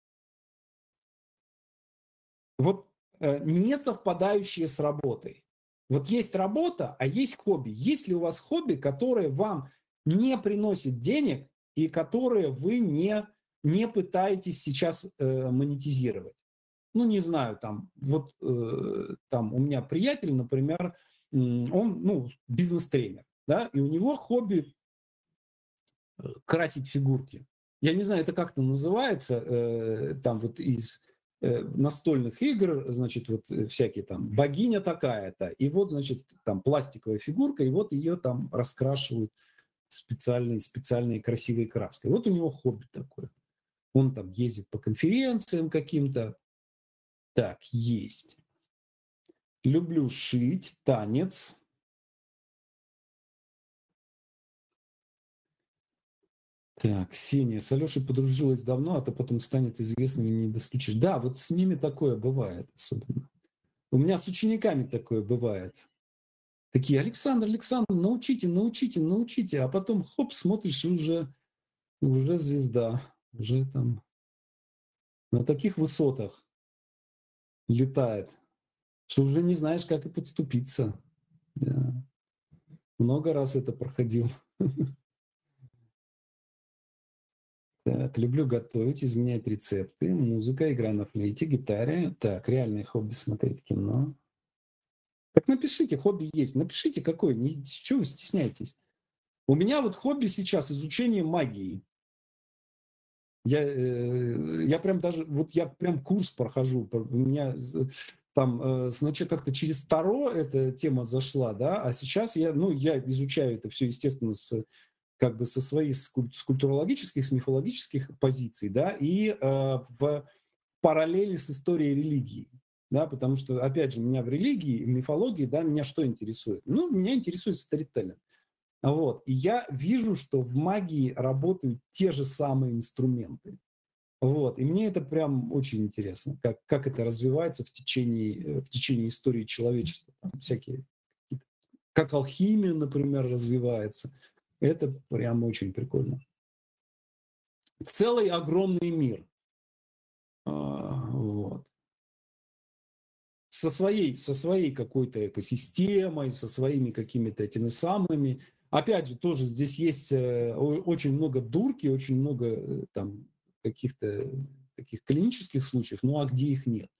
Вот э, не совпадающие с работой. Вот есть работа, а есть хобби. Есть ли у вас хобби, которые вам не приносят денег и которые вы не, не пытаетесь сейчас э, монетизировать? Ну, не знаю, там, вот э, там у меня приятель, например, он, ну, бизнес-тренер, да, и у него хобби красить фигурки. Я не знаю, это как-то называется, э, там вот из э, настольных игр, значит, вот всякие там богиня такая-то, и вот, значит, там пластиковая фигурка, и вот ее там раскрашивают специальной, специальной красивой краской. Вот у него хобби такое. Он там ездит по конференциям каким-то. Так, есть. Люблю шить, танец. Так, Ксения, с Алешей подружилась давно, а то потом станет известным и не достучишь. Да, вот с ними такое бывает особенно. У меня с учениками такое бывает. Такие: Александр, Александр, научите, научите, научите. А потом, хоп, смотришь, уже, уже звезда. Уже там на таких высотах летает, что уже не знаешь, как и подступиться. Да. Много раз это проходил. Так, люблю готовить, изменять рецепты, музыка, игра на флейте, гитаре. Так, реальное хобби — смотреть кино. Так напишите, хобби есть. Напишите, какое. Не, чего вы стесняетесь? У меня вот хобби сейчас изучение магии. Я, э, я прям даже, вот я прям курс прохожу. У меня там э, сначала как-то через Таро эта тема зашла, да, а сейчас я, ну, я изучаю это все, естественно, с как бы со своих скульптурологических, с мифологических позиций, да, и э, в параллели с историей религии, да, потому что, опять же, меня в религии, в мифологии, да, меня что интересует? Ну, меня интересует сторителлинг. Вот. И я вижу, что в магии работают те же самые инструменты. Вот. И мне это прям очень интересно, как, как это развивается в течение, в течение истории человечества. Там всякие, как алхимия, например, развивается. Это прям очень прикольно. Целый огромный мир. А, вот. Со своей, со своей какой-то экосистемой, со своими какими-то этими самыми. Опять же, тоже здесь есть э, очень много дурки, очень много э, там каких-то таких клинических случаев, ну а где их нет?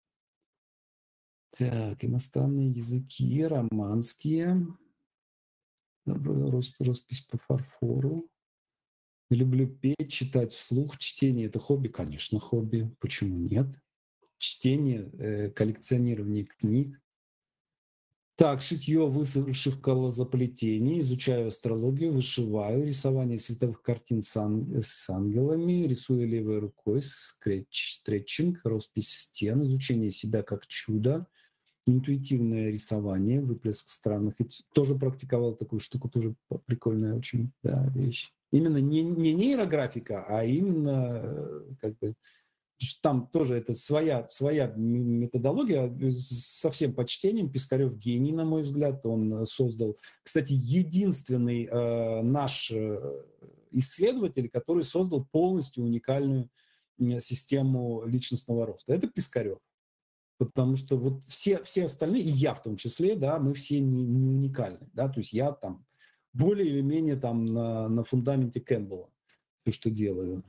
Так, иностранные языки, романские, роспись, роспись по фарфору. Люблю петь, читать вслух. Чтение – это хобби? Конечно, хобби. Почему нет? Чтение, э, коллекционирование книг. Так, шитье, вышивка, лозоплетение, изучаю астрологию, вышиваю, рисование световых картин с, ан- с ангелами, рисую левой рукой, скретч, стретчинг, роспись стен, изучение себя как чудо, интуитивное рисование, выплеск странных. И тоже практиковал такую штуку, тоже прикольная очень, да, вещь. Именно не, не нейрографика, а именно э, как бы там тоже это своя, своя методология, со всем почтением. Пискарев гений, на мой взгляд. Он создал, кстати, единственный э, наш исследователь, который создал полностью уникальную систему личностного роста. Это Пискарев. Потому что вот все, все остальные, и я в том числе, да, мы все не, не уникальны. Да? То есть я там более или менее там на, на фундаменте Кэмпбелла то, что делаю.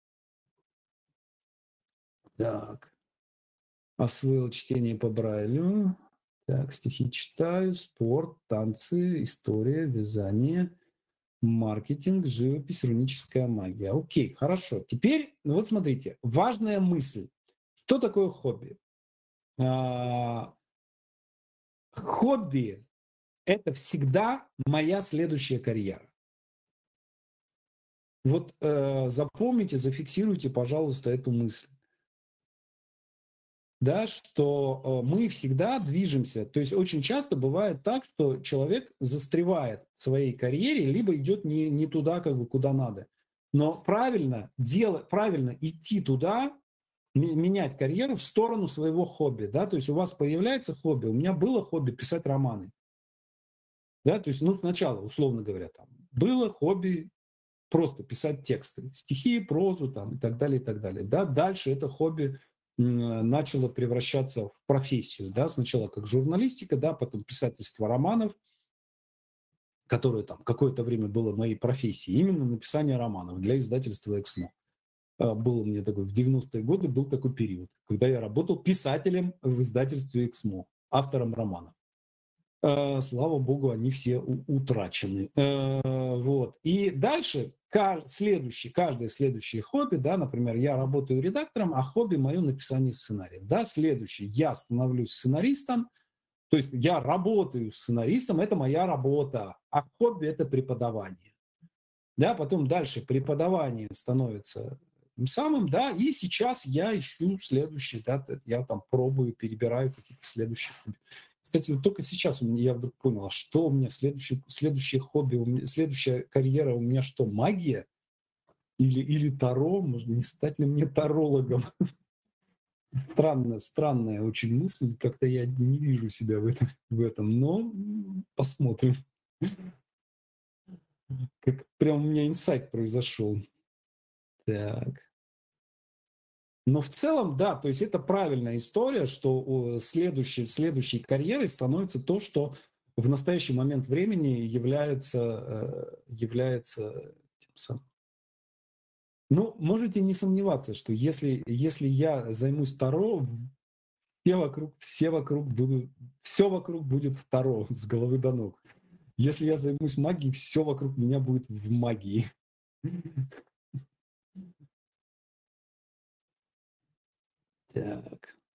Так. Освоил чтение по Брайлю. Так, стихи читаю, спорт, танцы, история, вязание, маркетинг, живопись, руническая магия. Окей, хорошо. Теперь, ну вот смотрите, важная мысль. Что такое хобби? А, хобби – это всегда моя следующая карьера. Вот э, запомните, зафиксируйте, пожалуйста, эту мысль. Да, что э, мы всегда движемся. То есть очень часто бывает так, что человек застревает в своей карьере, либо идет не, не туда, как бы, куда надо. Но правильно, делать, правильно идти туда, менять карьеру в сторону своего хобби. Да? То есть у вас появляется хобби. У меня было хобби писать романы. Да? То есть, ну, сначала, условно говоря, там, было хобби просто писать тексты, стихи, прозу там, и так далее, и так далее. Да? Дальше это хобби начало превращаться в профессию. Да? Сначала как журналистика, да, потом писательство романов, которое там какое-то время было моей профессией, именно написание романов для издательства «Эксмо». Было мне такой, в девяностые годы был такой период, когда я работал писателем в издательстве «Эксмо», автором романов. Слава богу, они все утрачены. Вот. И дальше следующий, каждое следующее хобби, да, например, я работаю редактором, а хобби мое написание сценариев. Да, следующий, я становлюсь сценаристом, то есть я работаю сценаристом, это моя работа, а хобби это преподавание. Да, потом дальше преподавание становится самым, да, и сейчас я ищу следующий, да, я там пробую, перебираю какие-то следующие хобби. Кстати, только сейчас у меня, я вдруг понял, а что у меня следующее, следующее хобби, у меня, следующая карьера у меня что, магия? Или, или таро? Может, не стать ли мне тарологом? Странная, странная очень мысль, как-то я не вижу себя в этом, в этом, но посмотрим. Как прям у меня инсайт произошел. Так. Но в целом, да, то есть это правильная история, что следующей, следующей карьерой становится то, что в настоящий момент времени является, является тем самым. Ну, можете не сомневаться, что если, если я займусь Таро, все вокруг, все вокруг будут, все вокруг будет в Таро с головы до ног. Если я займусь магией, все вокруг меня будет в магии. Так.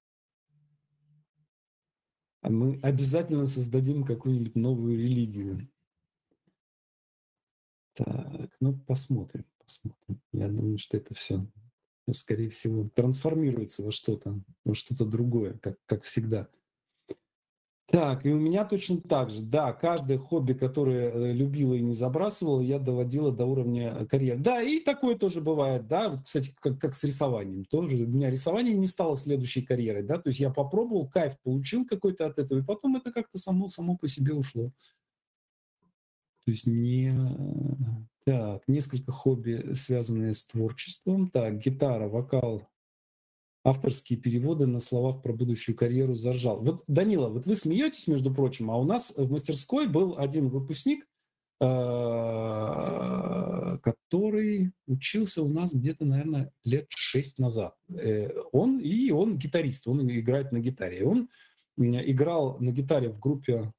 А мы обязательно создадим какую-нибудь новую религию. Так, ну посмотрим, посмотрим. Я думаю, что это все, скорее всего, трансформируется во что-то, во что-то другое, как, как всегда. Так, и у меня точно так же. Да, каждое хобби, которое э, любила и не забрасывала, я доводила до уровня э, карьеры. Да, и такое тоже бывает, да, вот, кстати, как, как с рисованием тоже. У меня рисование не стало следующей карьерой, да, то есть я попробовал, кайф получил какой-то от этого, и потом это как-то само, само по себе ушло. То есть не... Так, несколько хобби, связанные с творчеством. Так, гитара, вокал, авторские переводы на слова про будущую карьеру заржал. Вот, Данила, вот вы смеетесь, между прочим, а у нас в мастерской был один выпускник, э, который учился у нас где-то, наверное, лет шесть назад. Э, Он и он гитарист, он играет на гитаре. Он играл на гитаре в группе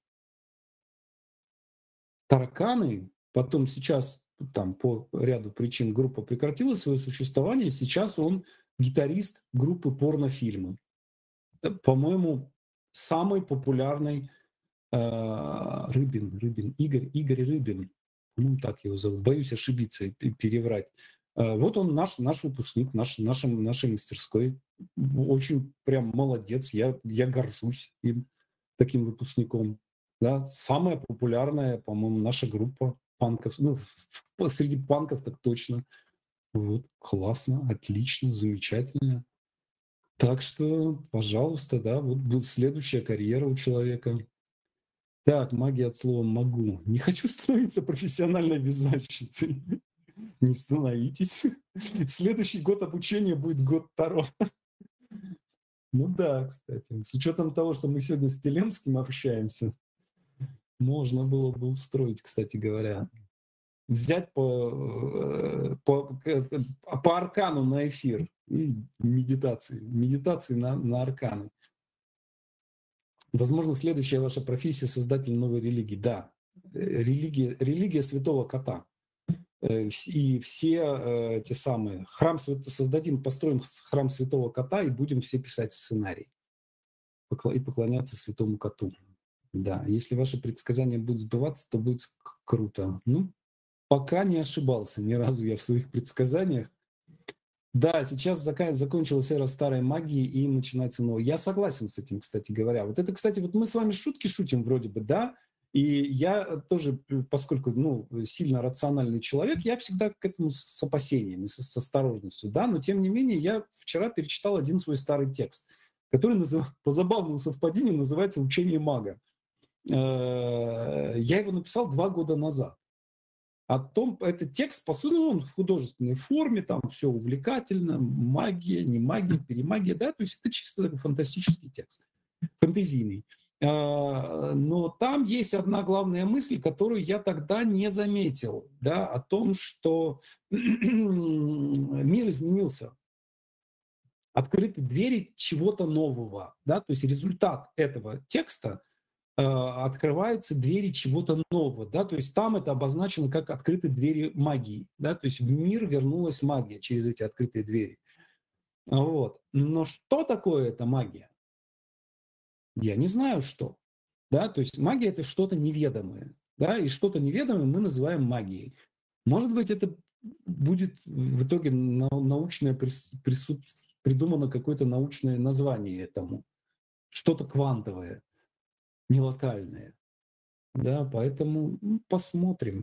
«Тараканы», потом сейчас там по ряду причин группа прекратила свое существование, сейчас он гитарист группы «Порнофильмы». По-моему, самый популярный э, Рыбин, Рыбин, Игорь, Игорь Рыбин, ну так его зовут, боюсь ошибиться и переврать. Э, вот он наш, наш выпускник, наш, нашим, нашей мастерской. Очень прям молодец, я, я горжусь им, таким выпускником. Да, самая популярная, по-моему, наша группа панков, ну, в, в, среди панков так точно. Вот, классно, отлично, замечательно. Так что, пожалуйста, да, вот будет следующая карьера у человека. Так, магия от слова «могу». Не хочу становиться профессиональной вязальщицей. Не становитесь. Следующий год обучения будет год Таро. Ну да, кстати. С учетом того, что мы сегодня с Телемским общаемся, можно было бы устроить, кстати говоря. Взять по, по, по аркану на эфир и медитации. Медитации на, на арканы. Возможно, следующая ваша профессия — создатель новой религии. Да, религия, религия святого кота. И все те самые... Храм, создадим, построим храм святого кота и будем все писать сценарий. И поклоняться святому коту. Да, если ваши предсказания будут сбываться, то будет круто. Ну, пока не ошибался ни разу я в своих предсказаниях. Да, сейчас закончилась эра старой магии и начинается новая. Я согласен с этим, кстати говоря. Вот это, кстати, вот мы с вами шутки шутим вроде бы, да, и я тоже, поскольку, ну, сильно рациональный человек, я всегда к этому с опасением, с, с осторожностью, да, но тем не менее я вчера перечитал один свой старый текст, который назыв... по забавному совпадению называется «Учение мага». Я его написал два года назад. О том, этот текст, по сути, он в художественной форме, там все увлекательно, магия, не магия, перемагия, да, то есть это чисто такой фантастический текст, фэнтезийный. Но там есть одна главная мысль, которую я тогда не заметил, да, о том, что мир изменился. Открыты двери чего-то нового, да, то есть результат этого текста — открываются двери чего-то нового, да, то есть там это обозначено как открытые двери магии, да, то есть в мир вернулась магия через эти открытые двери. Вот. Но что такое эта магия? Я не знаю, что. Да, то есть магия — это что-то неведомое, да, и что-то неведомое мы называем магией. Может быть, это будет в итоге научное присутствие, придумано какое-то научное название этому, что-то квантовое, не локальное. Да, поэтому посмотрим.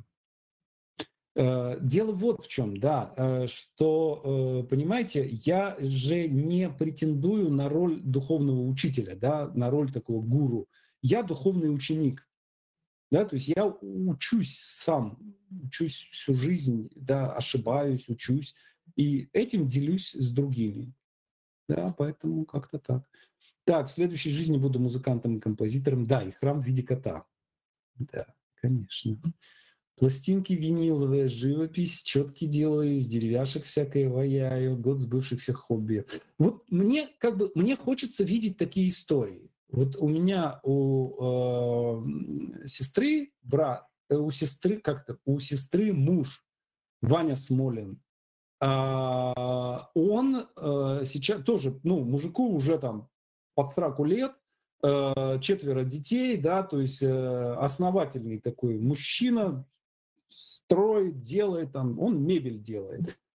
Дело вот в чем, да, что, понимаете, я же не претендую на роль духовного учителя, да, на роль такого гуру. Я духовный ученик, да, то есть я учусь сам, учусь всю жизнь, да, ошибаюсь, учусь, и этим делюсь с другими, да, поэтому как-то так. Так, в следующей жизни буду музыкантом и композитором, да, и храм в виде кота, да, конечно. Пластинки виниловые, живопись, четки делаю, из деревяшек всякое ваяю, год сбывшихся хобби. Вот мне как бы мне хочется видеть такие истории. Вот у меня у э, сестры брат, э, у сестры как-то у сестры муж Ваня Смолин. А, он э, сейчас тоже, ну, мужику уже там под сороок лет, э, четверо детей, да, то есть э, основательный такой мужчина, строит, делает там, он мебель делает.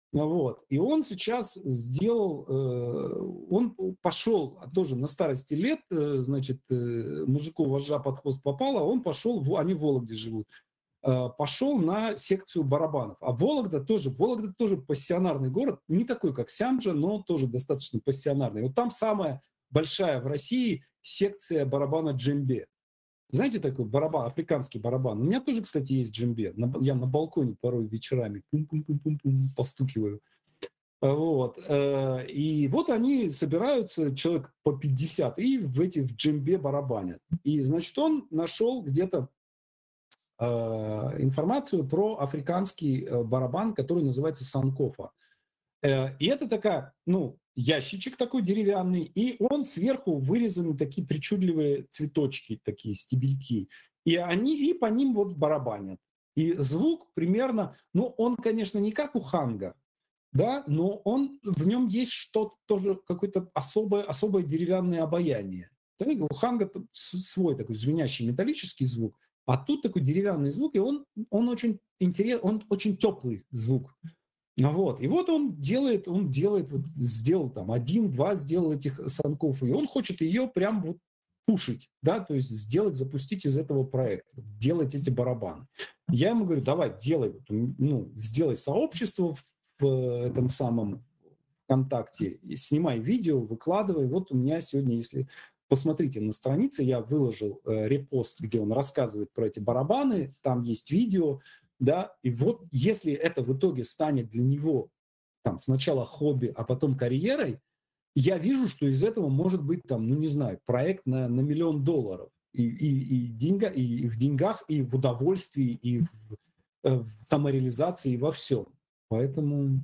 Вот. И он сейчас сделал, он пошел тоже на старости лет, значит, мужику вожжа под хвост попало, он пошел, они в Вологде живут, пошел на секцию барабанов. А Вологда тоже, Вологда тоже пассионарный город, не такой, как Сямжа, но тоже достаточно пассионарный. Вот там самая большая в России секция барабана джембе. Знаете такой барабан, африканский барабан? У меня тоже, кстати, есть джембе. Я на балконе порой вечерами пум-пум-пум-пум постукиваю. Вот. И вот они собираются, человек по пятьдесят, и в эти в джембе барабанят. И, значит, он нашел где-то информацию про африканский барабан, который называется санкофа. И это такая, ну, ящичек такой деревянный, и он сверху вырезаны такие причудливые цветочки, такие стебельки. И они, и по ним вот барабанят. И звук примерно, ну, он, конечно, не как у ханга, да, но он, в нем есть что-то тоже, какое-то особое, особое деревянное обаяние. У ханга свой такой звенящий металлический звук, а тут такой деревянный звук, и он, он очень интересный, он очень теплый звук. Вот. И вот он делает, он делает, вот сделал там один-два, сделал этих санков, и он хочет ее прям вот пушить, да, то есть сделать, запустить из этого проекта, делать эти барабаны. Я ему говорю, давай, делай, ну, сделай сообщество в, в этом самом ВКонтакте, снимай видео, выкладывай. Вот у меня сегодня, если посмотрите на странице, я выложил э, репост, где он рассказывает про эти барабаны, там есть видео, да, и вот если это в итоге станет для него там сначала хобби, а потом карьерой, я вижу, что из этого может быть там, ну не знаю, проект на, на миллион долларов. И, и, и, деньга, и в деньгах, и в удовольствии, и в, в самореализации, и во всем. Поэтому...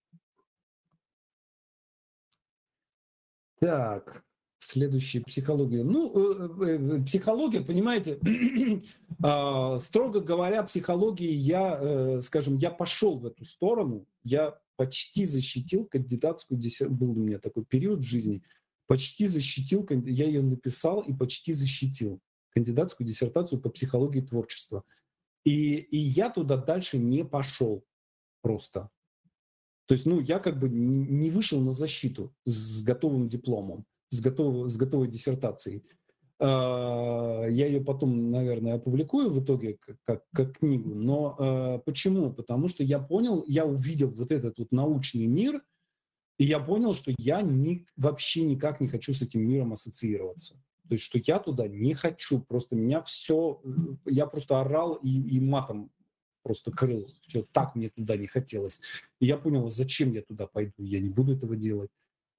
Так, следующая психология. Ну, психология, понимаете, строго говоря, психологии я, скажем, я пошел в эту сторону, я почти защитил кандидатскую диссертацию, был у меня такой период в жизни, почти защитил, я ее написал и почти защитил кандидатскую диссертацию по психологии творчества. И, и я туда дальше не пошел просто. То есть, ну, я как бы не вышел на защиту с готовым дипломом, с, готов, с готовой диссертацией. Я ее потом, наверное, опубликую в итоге как, как, как книгу. Но почему? Потому что я понял, я увидел вот этот вот научный мир, и я понял, что я ни, вообще никак не хочу с этим миром ассоциироваться. То есть, что я туда не хочу. Просто меня все... Я просто орал и, и матом просто крыл. Все, так мне туда не хотелось. И я понял, зачем я туда пойду. Я не буду этого делать.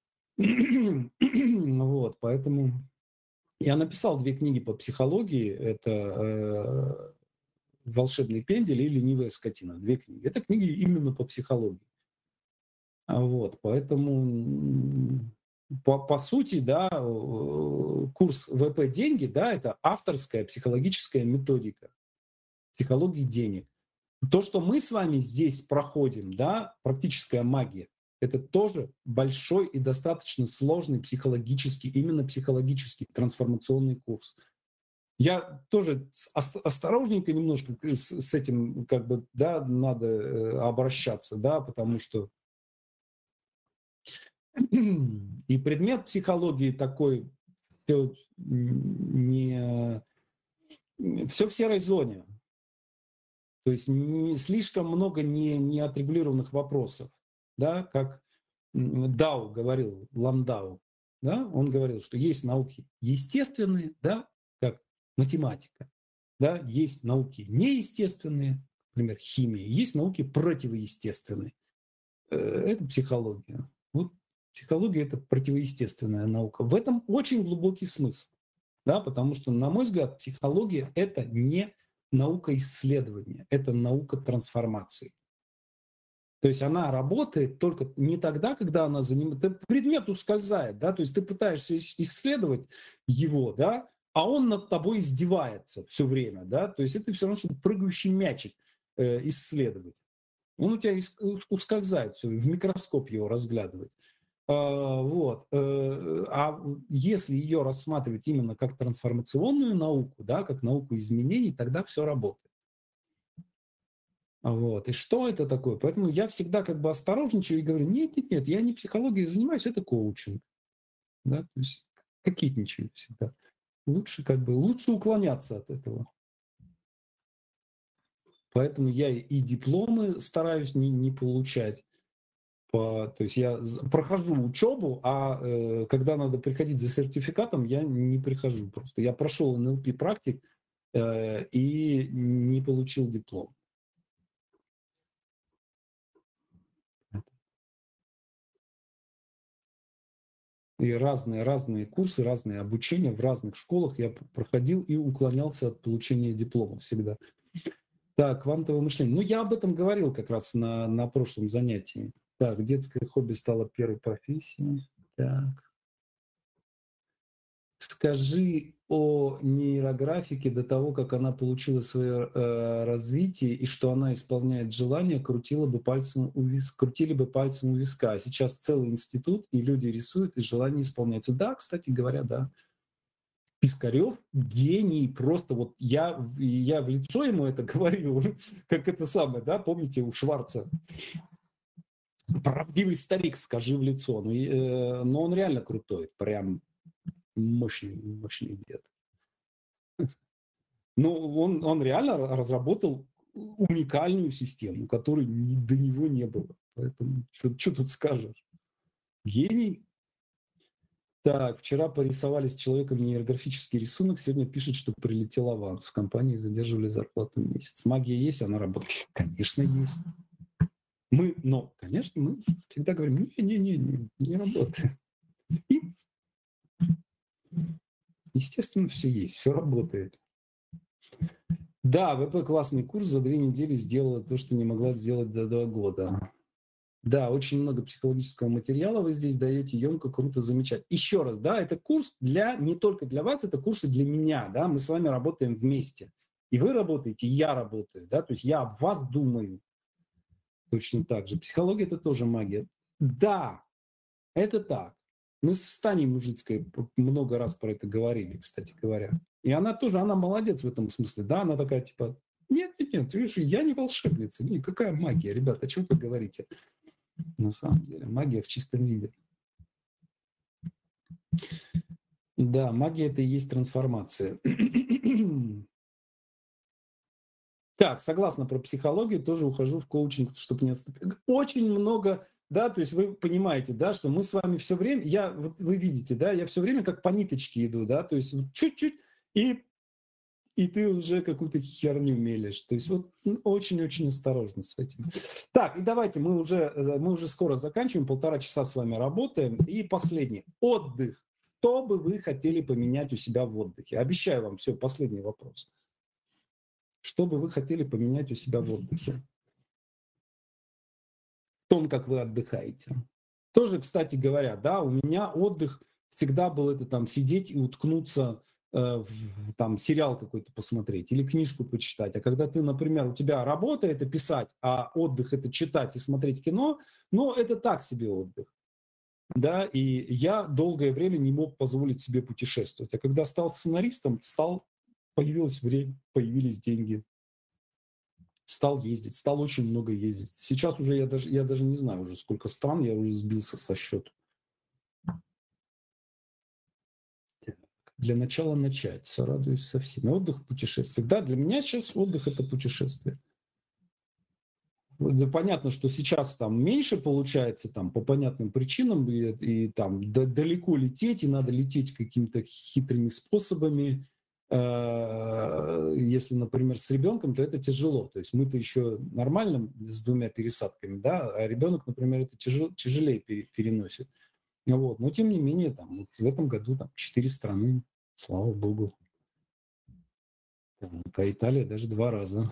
Вот, поэтому я написал две книги по психологии. Это э, «Волшебный пендель» и «Ленивая скотина». Две книги. Это книги именно по психологии. Вот, поэтому по, по сути, да, курс вэ пэ «Деньги», да, это авторская психологическая методика психологии денег. То, что мы с вами здесь проходим, да, практическая магия, это тоже большой и достаточно сложный психологический, именно психологический трансформационный курс. Я тоже осторожненько немножко с, с этим, как бы, да, надо обращаться, да, потому что и предмет психологии такой, все не все в серой зоне. То есть не, слишком много не, не отрегулированных вопросов. Да, как Дау говорил, Ландау, да, он говорил, что есть науки естественные, да, как математика, да, есть науки неестественные, например, химия, есть науки противоестественные. Это психология. Вот психология — это противоестественная наука. В этом очень глубокий смысл, да, потому что, на мой взгляд, психология — это не наука исследования, это наука трансформации. То есть она работает только не тогда, когда она занимает... Предмет ускользает, да, то есть ты пытаешься исследовать его, да, а он над тобой издевается все время, да, то есть это все равно, что прыгающий мячик э, исследовать. Он у тебя ускользает все, в микроскоп его разглядывать. А, вот. А если ее рассматривать именно как трансформационную науку, да, как науку изменений, тогда все работает. Вот. И что это такое? Поэтому я всегда как бы осторожничаю и говорю, нет-нет-нет, я не психологией занимаюсь, это коучинг. Да? То есть кокетничаю всегда. Лучше как бы, лучше уклоняться от этого. Поэтому я и дипломы стараюсь не, не получать. По, то есть я прохожу учебу, а э, когда надо приходить за сертификатом, я не прихожу просто. Я прошел эн эл пи практик э, и не получил диплом. И разные, разные курсы, разные обучения в разных школах я проходил и уклонялся от получения диплома всегда. Так, квантовое мышление. Ну, я об этом говорил как раз на, на прошлом занятии. Так, детское хобби стало первой профессией. Так. Скажи о нейрографике до того, как она получила свое э, развитие, и что она исполняет желание, крутила бы пальцем у вис... крутили бы пальцем у виска. А сейчас целый институт, и люди рисуют, и желание исполняется. Да, кстати говоря, да. Пискарев гений, просто вот я, я в лицо ему это говорил, как это самое, да, помните у Шварца? Правдивый старик, скажи в лицо. Ну, э, но он реально крутой, прям мощный, мощный дед. Но он, он реально разработал уникальную систему, которой ни, до него не было. Поэтому что, что тут скажешь? Гений. Так, вчера порисовали с человеком нейрографический рисунок, сегодня пишет, что прилетел аванс. В компании задерживали зарплату месяц. Магия есть, она работает? Конечно, есть. Мы, но, конечно, мы всегда говорим, не-не-не, не, не работает. И, естественно, все есть, все работает. Да, ВП классный курс, за две недели сделала то, что не могла сделать до два года. Да, очень много психологического материала вы здесь даете, емко, круто, замечательно. Еще раз, да, это курс для, не только для вас, это курсы для меня, да, мы с вами работаем вместе. И вы работаете, и я работаю, да, то есть я об вас думаю точно так же. Психология – это тоже магия. Да, это так. Мы с Таней Мужицкой много раз про это говорили, кстати говоря. И она тоже, она молодец в этом смысле, да, она такая типа, нет, нет, нет, видишь, я не волшебница, не, какая магия, ребята, о чем вы говорите? На самом деле, магия в чистом виде. Да, магия – это и есть трансформация. Так, согласно про психологию, тоже ухожу в коучинг, чтобы не отступить. Очень много, да, то есть вы понимаете, да, что мы с вами все время, я, вот вы видите, да, я все время как по ниточке иду, да, то есть вот чуть-чуть, и, и ты уже какую-то херню мелешь. То есть вот очень-очень осторожно с этим. Так, и давайте, мы уже, мы уже скоро заканчиваем, полтора часа с вами работаем. И последний. Отдых. Что бы вы хотели поменять у себя в отдыхе? Обещаю вам, все, последний вопрос. Что бы вы хотели поменять у себя в отдыхе? В том, как вы отдыхаете. Тоже, кстати говоря, да, у меня отдых всегда был это там сидеть и уткнуться э, в там сериал какой-то посмотреть или книжку почитать. А когда ты, например, у тебя работа это писать, а отдых это читать и смотреть кино, ну это так себе отдых. Да, и я долгое время не мог позволить себе путешествовать. А когда стал сценаристом, стал, появилось время, появились деньги. Стал ездить, стал очень много ездить. Сейчас уже я даже, я даже не знаю уже, сколько стран, я уже сбился со счета. Для начала начать, сорадуюсь со всеми. Отдых, путешествие. Да, для меня сейчас отдых – это путешествие. Понятно, что сейчас там меньше получается там по понятным причинам, и, и там да, далеко лететь, и надо лететь какими-то хитрыми способами. Если, например, с ребенком, то это тяжело. То есть мы-то еще нормально с двумя пересадками, да, а ребенок, например, это тяжел, тяжелее переносит. Вот. Но тем не менее, там, вот в этом году там четыре страны, слава богу. А Италия даже два раза.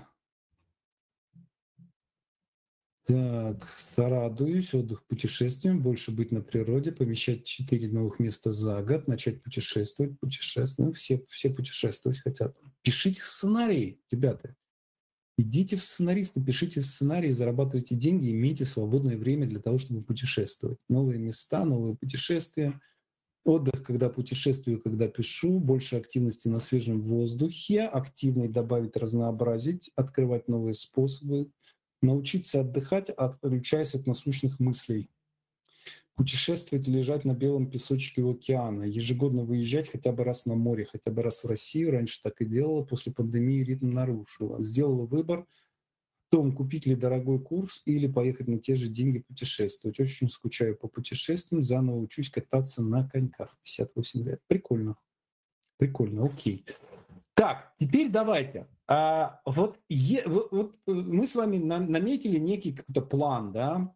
Так, сорадуюсь, отдых, путешествием, больше быть на природе, помещать четыре новых места за год, начать путешествовать, путешествовать. Ну, все, все путешествовать хотят. Пишите сценарии, ребята. Идите в сценаристы, пишите сценарии, зарабатывайте деньги, имейте свободное время для того, чтобы путешествовать. Новые места, новые путешествия. Отдых, когда путешествую, когда пишу, больше активности на свежем воздухе, активно добавить, разнообразить, открывать новые способы, Научиться отдыхать, отключаясь от насущных мыслей. Путешествовать, лежать на белом песочке у океана. Ежегодно выезжать хотя бы раз на море, хотя бы раз в Россию. Раньше так и делала, после пандемии ритм нарушила. Сделала выбор в том, купить ли дорогой курс или поехать на те же деньги путешествовать. Очень скучаю по путешествиям, заново учусь кататься на коньках. пятьдесят восемь лет. Прикольно. Прикольно, окей. Так, теперь давайте. А, вот, е, вот, вот мы с вами на, наметили некий какой-то план, да,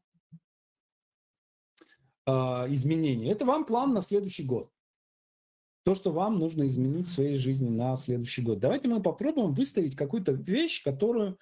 а, изменений. Это вам план на следующий год. То, что вам нужно изменить в своей жизни на следующий год. Давайте мы попробуем выставить какую-то вещь, которую,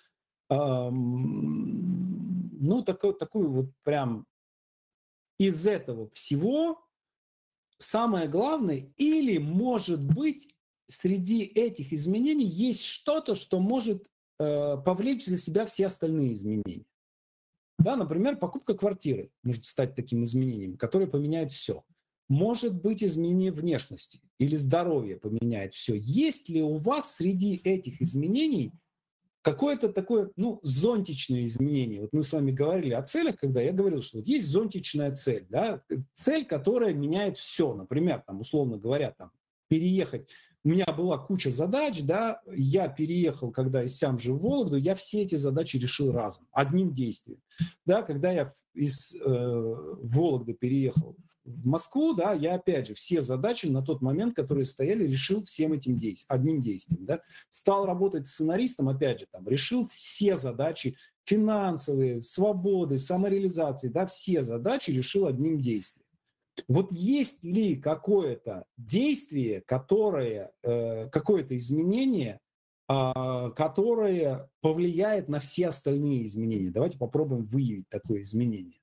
эм, ну, такую, такую вот прям из этого всего самое главное, или, может быть, среди этих изменений есть что-то, что может э, повлечь за себя все остальные изменения. Да, например, покупка квартиры может стать таким изменением, которое поменяет все. Может быть, изменение внешности или здоровья поменяет все. Есть ли у вас среди этих изменений какое-то такое, ну, зонтичное изменение? Вот мы с вами говорили о целях, когда я говорил, что вот есть зонтичная цель, да, цель, которая меняет все. Например, там, условно говоря, там, переехать. У меня была куча задач, да, я переехал, когда из Сямжи в Вологду, я все эти задачи решил разом, одним действием. Да, когда я из э, Вологды переехал в Москву, да, я опять же все задачи на тот момент, которые стояли, решил всем этим действием, одним действием, да. Стал работать сценаристом, опять же, там, решил все задачи финансовые, свободы, самореализации, да, все задачи решил одним действием. Вот есть ли какое-то действие, которое, э, какое-то изменение, э, которое повлияет на все остальные изменения? Давайте попробуем выявить такое изменение.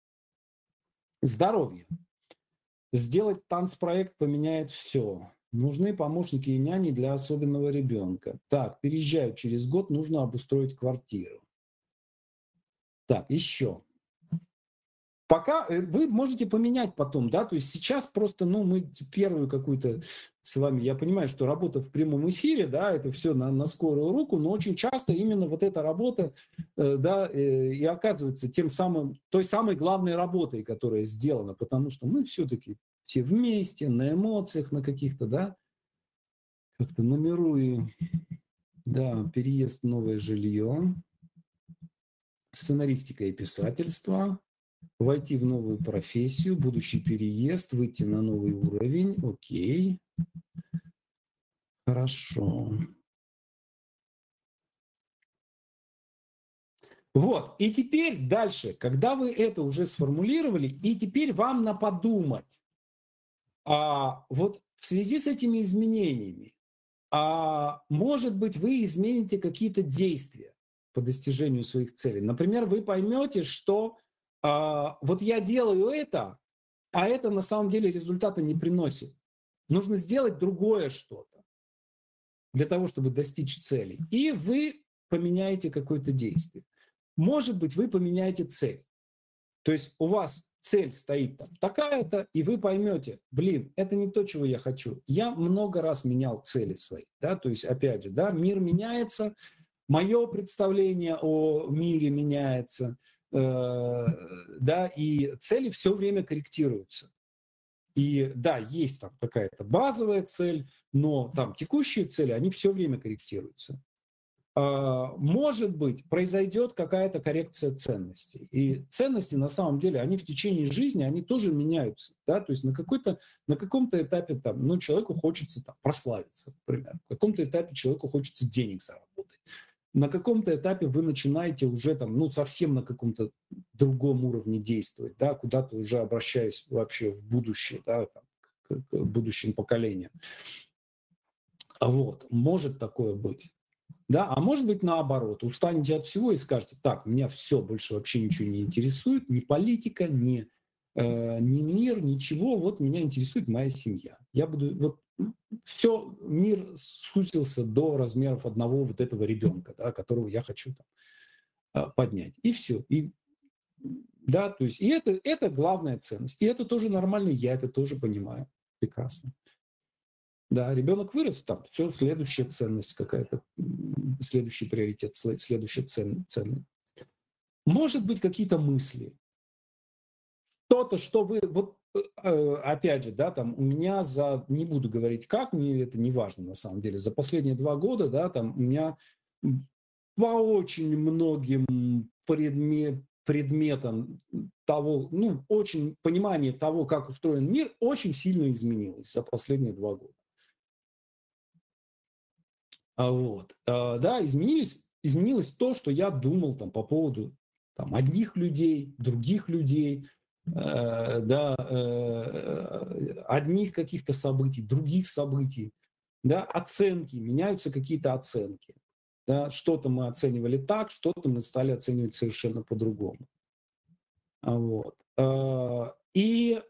Здоровье. Сделать танцпроект поменяет все. Нужны помощники и няни для особенного ребенка. Так, переезжаю через год, нужно обустроить квартиру. Так, еще. Пока вы можете поменять потом, да, то есть сейчас просто, ну, мы первую какую-то с вами, я понимаю, что работа в прямом эфире, да, это все на, на скорую руку, но очень часто именно вот эта работа, э, да, э, и оказывается тем самым, той самой главной работой, которая сделана, потому что мы все-таки все вместе, на эмоциях, на каких-то, да, как-то на миру и, да, переезд в новое жилье, сценаристика и писательство, войти в новую профессию, будущий переезд, выйти на новый уровень. Окей. Хорошо. Вот. И теперь дальше, когда вы это уже сформулировали, и теперь вам на подумать, а, вот в связи с этими изменениями, а, может быть, вы измените какие-то действия по достижению своих целей. Например, вы поймете, что а, вот я делаю это, а это на самом деле результата не приносит. Нужно сделать другое что-то для того, чтобы достичь цели. И вы поменяете какое-то действие. Может быть, вы поменяете цель. То есть у вас цель стоит там такая-то, и вы поймете, блин, это не то, чего я хочу. Я много раз менял цели свои. Да? То есть, опять же, да, мир меняется, мое представление о мире меняется, э, да, и цели все время корректируются. И да, есть там какая-то базовая цель, но там текущие цели, они все время корректируются. Может быть, произойдет какая-то коррекция ценностей. И ценности, на самом деле, они в течение жизни, они тоже меняются. Да? То есть на, какой-то, на каком-то этапе там, ну, человеку хочется там, прославиться, например. На каком-то этапе человеку хочется денег заработать. На каком-то этапе вы начинаете уже там, ну, совсем на каком-то другом уровне действовать, да, куда-то уже обращаясь вообще в будущее, да, там, к, к будущим поколениям. Вот, может такое быть. Да, а может быть наоборот, устанете от всего и скажете, так, меня все, больше вообще ничего не интересует, ни политика, ни, э, ни мир, ничего, вот меня интересует моя семья. Я буду, вот все, мир сузился до размеров одного вот этого ребенка, да, которого я хочу там, поднять. И все. И, да, то есть, и это, это главная ценность. И это тоже нормально, я это тоже понимаю прекрасно. Да, ребенок вырос, там, все, следующая ценность какая-то, следующий приоритет, следующая цен, ценность. может быть, какие-то мысли. То-то, что вы, вот опять же, да, там у меня за, не буду говорить как, мне это не важно на самом деле, за последние два года, да, там у меня по очень многим предмет, предметам того, ну, очень понимание того, как устроен мир, очень сильно изменилось за последние два года. А вот, да, изменились, изменилось то, что я думал там по поводу там, одних людей, других людей, э, да, э, одних каких-то событий, других событий, да, оценки, меняются какие-то оценки. Да, что-то мы оценивали так, что-то мы стали оценивать совершенно по-другому. Вот. И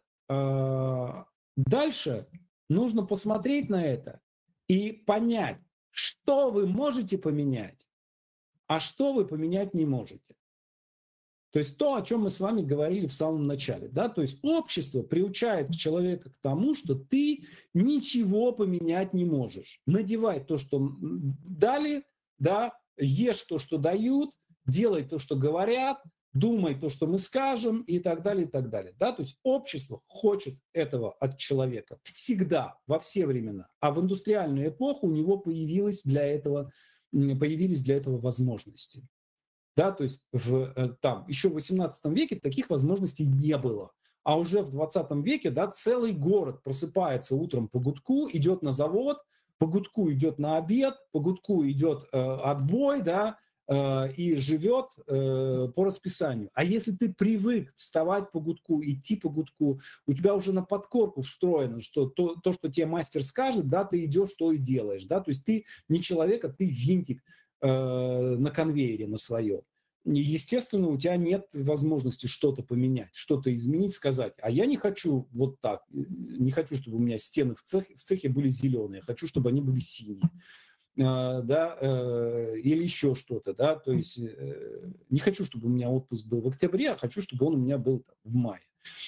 дальше нужно посмотреть на это и понять, что вы можете поменять, а что вы поменять не можете. То есть то, о чем мы с вами говорили в самом начале. Да? То есть общество приучает человека к тому, что ты ничего поменять не можешь. Надевай то, что дали, да? Ешь то, что дают, делай то, что говорят, думай то, что мы скажем, и так далее, и так далее. Да? То есть общество хочет этого от человека всегда, во все времена. А в индустриальную эпоху у него появилось для этого, появились для этого возможности. Да, то есть в, там, еще в восемнадцатом веке таких возможностей не было. А уже в двадцатом веке, да, целый город просыпается утром по гудку, идет на завод, по гудку идет на обед, по гудку идет э, отбой, да, э, и живет э, по расписанию. А если ты привык вставать по гудку, идти по гудку, у тебя уже на подкорку встроено, что то, то что тебе мастер скажет, да, ты идешь, то и делаешь. Да, то есть ты не человек, а ты винтик на конвейере на своем. Естественно, у тебя нет возможности что-то поменять, что-то изменить, сказать, а я не хочу вот так, не хочу, чтобы у меня стены в цехе, в цехе были зеленые, хочу, чтобы они были синие, да, или еще что-то, да, то есть не хочу, чтобы у меня отпуск был в октябре, а хочу, чтобы он у меня был там, в мае.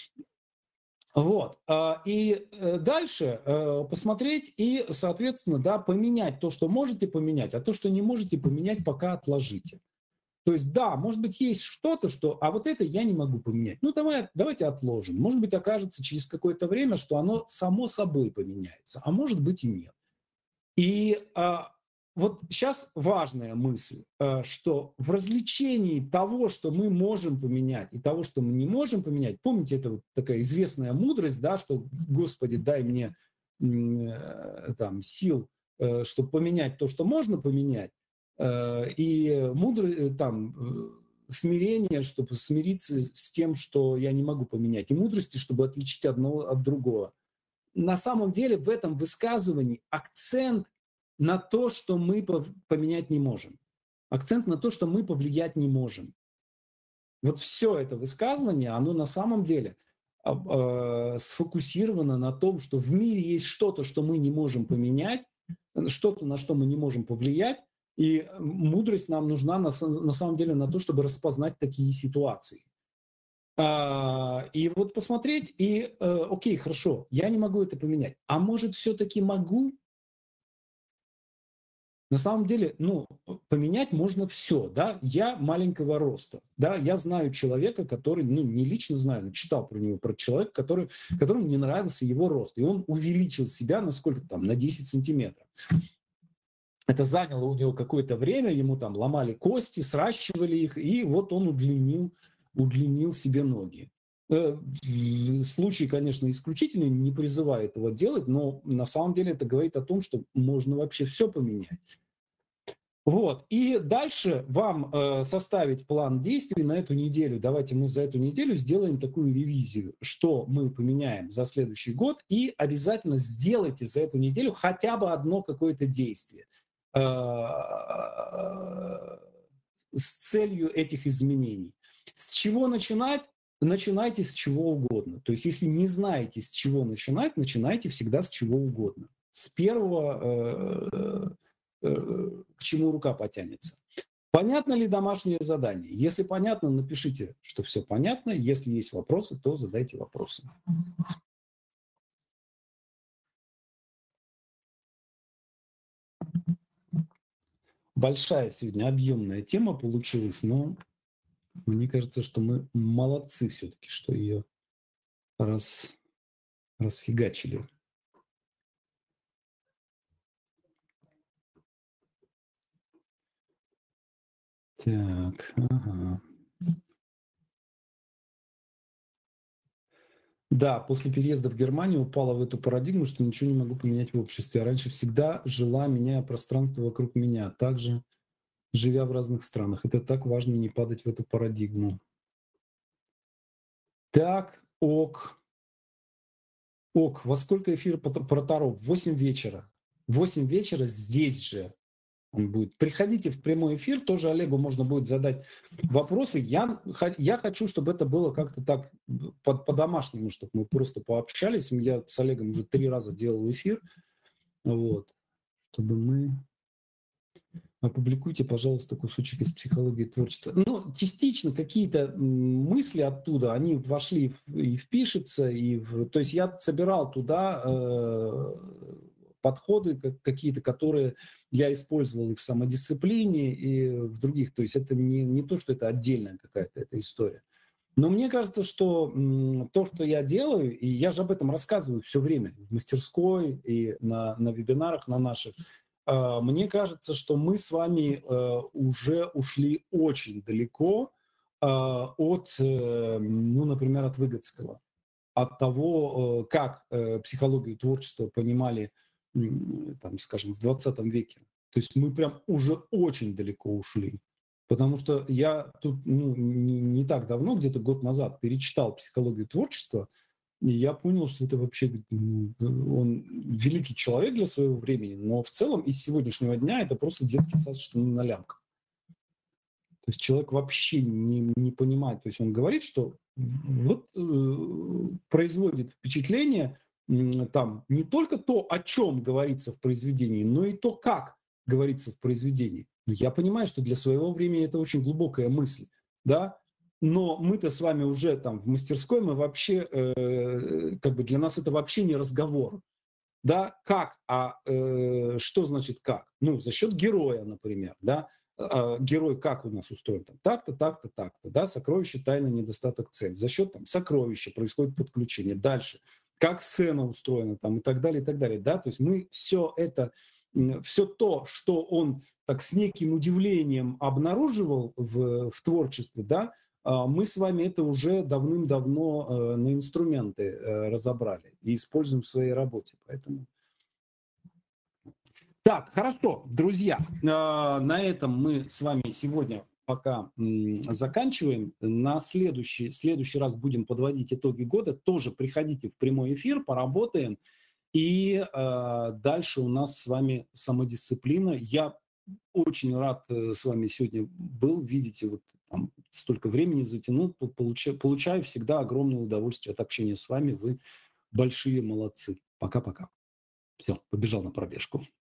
Вот. И дальше посмотреть и, соответственно, да, поменять то, что можете поменять, а то, что не можете поменять, пока отложите. То есть, да, может быть, есть что-то, что, а вот это я не могу поменять. Ну, давай, давайте отложим. Может быть, окажется через какое-то время, что оно само собой поменяется, а может быть и нет. И а, вот сейчас важная мысль, что в развлечении того, что мы можем поменять, и того, что мы не можем поменять, помните, это вот такая известная мудрость, да, что, Господи, дай мне там, сил, чтобы поменять то, что можно поменять, и мудрость, там, смирение, чтобы смириться с тем, что я не могу поменять, и мудрости, чтобы отличить одно от другого. На самом деле в этом высказывании акцент на то, что мы поменять не можем. Акцент на то, что мы повлиять не можем. Вот все это высказывание, оно на самом деле э, сфокусировано на том, что в мире есть что-то, что мы не можем поменять, что-то, на что мы не можем повлиять, и мудрость нам нужна на, на самом деле на то, чтобы распознать такие ситуации. И вот посмотреть, и, окей, хорошо, я не могу это поменять. А может, все-таки могу? На самом деле, ну, поменять можно все, да. Я маленького роста, да, я знаю человека, который, ну, не лично знаю, но читал про него, про человека, который, которому не нравился его рост, и он увеличил себя на сколько там, на десять сантиметров. Это заняло у него какое-то время, ему там ломали кости, сращивали их, и вот он удлинил, удлинил себе ноги. Случай, конечно, исключительный, не призываю этого делать, но на самом деле это говорит о том, что можно вообще все поменять. Вот. И дальше вам э, составить план действий на эту неделю. Давайте мы за эту неделю сделаем такую ревизию, что мы поменяем за следующий год, и обязательно сделайте за эту неделю хотя бы одно какое-то действие э, с целью этих изменений. С чего начинать? Начинайте с чего угодно. То есть если не знаете, с чего начинать, начинайте всегда с чего угодно. С первого... Э, э, к чему рука потянется. Понятно ли домашнее задание? Если понятно, напишите, что все понятно. Если есть вопросы, то задайте вопросы. Большая сегодня объемная тема получилась, но Мне кажется, что мы молодцы все-таки, что ее раз, расфигачили. Так, ага. Да, после переезда в Германию упала в эту парадигму, что ничего не могу поменять в обществе. А раньше всегда жила, меняя пространство вокруг меня, также живя в разных странах. Это так важно не падать в эту парадигму. Так, ок. Ок, во сколько эфир про Таро? В восемь вечера. В восемь вечера здесь же он будет. Приходите в прямой эфир, тоже Олегу можно будет задать вопросы. Я, я хочу, чтобы это было как-то так по- по-домашнему, чтобы мы просто пообщались. Я с Олегом уже три раза делал эфир. Вот. Чтобы мы... Опубликуйте, пожалуйста, кусочек из психологии творчества. Ну, частично какие-то мысли оттуда, они вошли и впишется, и в... то есть я собирал туда э, подходы какие-то, которые я использовал и в самодисциплине, и в других. То есть это не, не то, что это отдельная какая-то эта история. Но мне кажется, что м, то, что я делаю, и я же об этом рассказываю все время в мастерской и на, на вебинарах на наших, э, мне кажется, что мы с вами э, уже ушли очень далеко э, от, э, ну, например, от Выгодского, от того, э, как э, психологию творчества понимали, м, там, скажем, в двадцатом веке. То есть мы прям уже очень далеко ушли. Потому что я тут ну, не, не так давно, где-то год назад, перечитал психологию творчества, и я понял, что это вообще ну, он великий человек для своего времени, но в целом из сегодняшнего дня это просто детский сад штаны на лямках. То есть человек вообще не, не понимает. То есть он говорит, что вот э, производит впечатление э, там не только то, о чем говорится в произведении, но и то, как говорится в произведении. Но я понимаю, что для своего времени это очень глубокая мысль, да, но мы-то с вами уже там в мастерской, мы вообще, э, как бы для нас это вообще не разговор. Да, как, а э, что значит как? Ну, за счет героя, например, да, э, герой как у нас устроен? Там, так-то, так-то, так-то, да, сокровище, тайна, недостаток, цель. За счет там сокровища происходит подключение. Дальше, как сцена устроена там и так далее, и так далее, да, то есть мы все это, все то, что он так с неким удивлением обнаруживал в, в творчестве, да, мы с вами это уже давным-давно э, на инструменты э, разобрали и используем в своей работе. Поэтому... Так, хорошо, друзья, э, на этом мы с вами сегодня пока м, заканчиваем. На следующий, следующий раз будем подводить итоги года. Тоже приходите в прямой эфир, поработаем. И э, дальше у нас с вами самодисциплина. Я очень рад э, с вами сегодня был. Видите, вот там столько времени затянул. Получаю, получаю всегда огромное удовольствие от общения с вами. Вы большие молодцы. Пока-пока. Все, побежал на пробежку.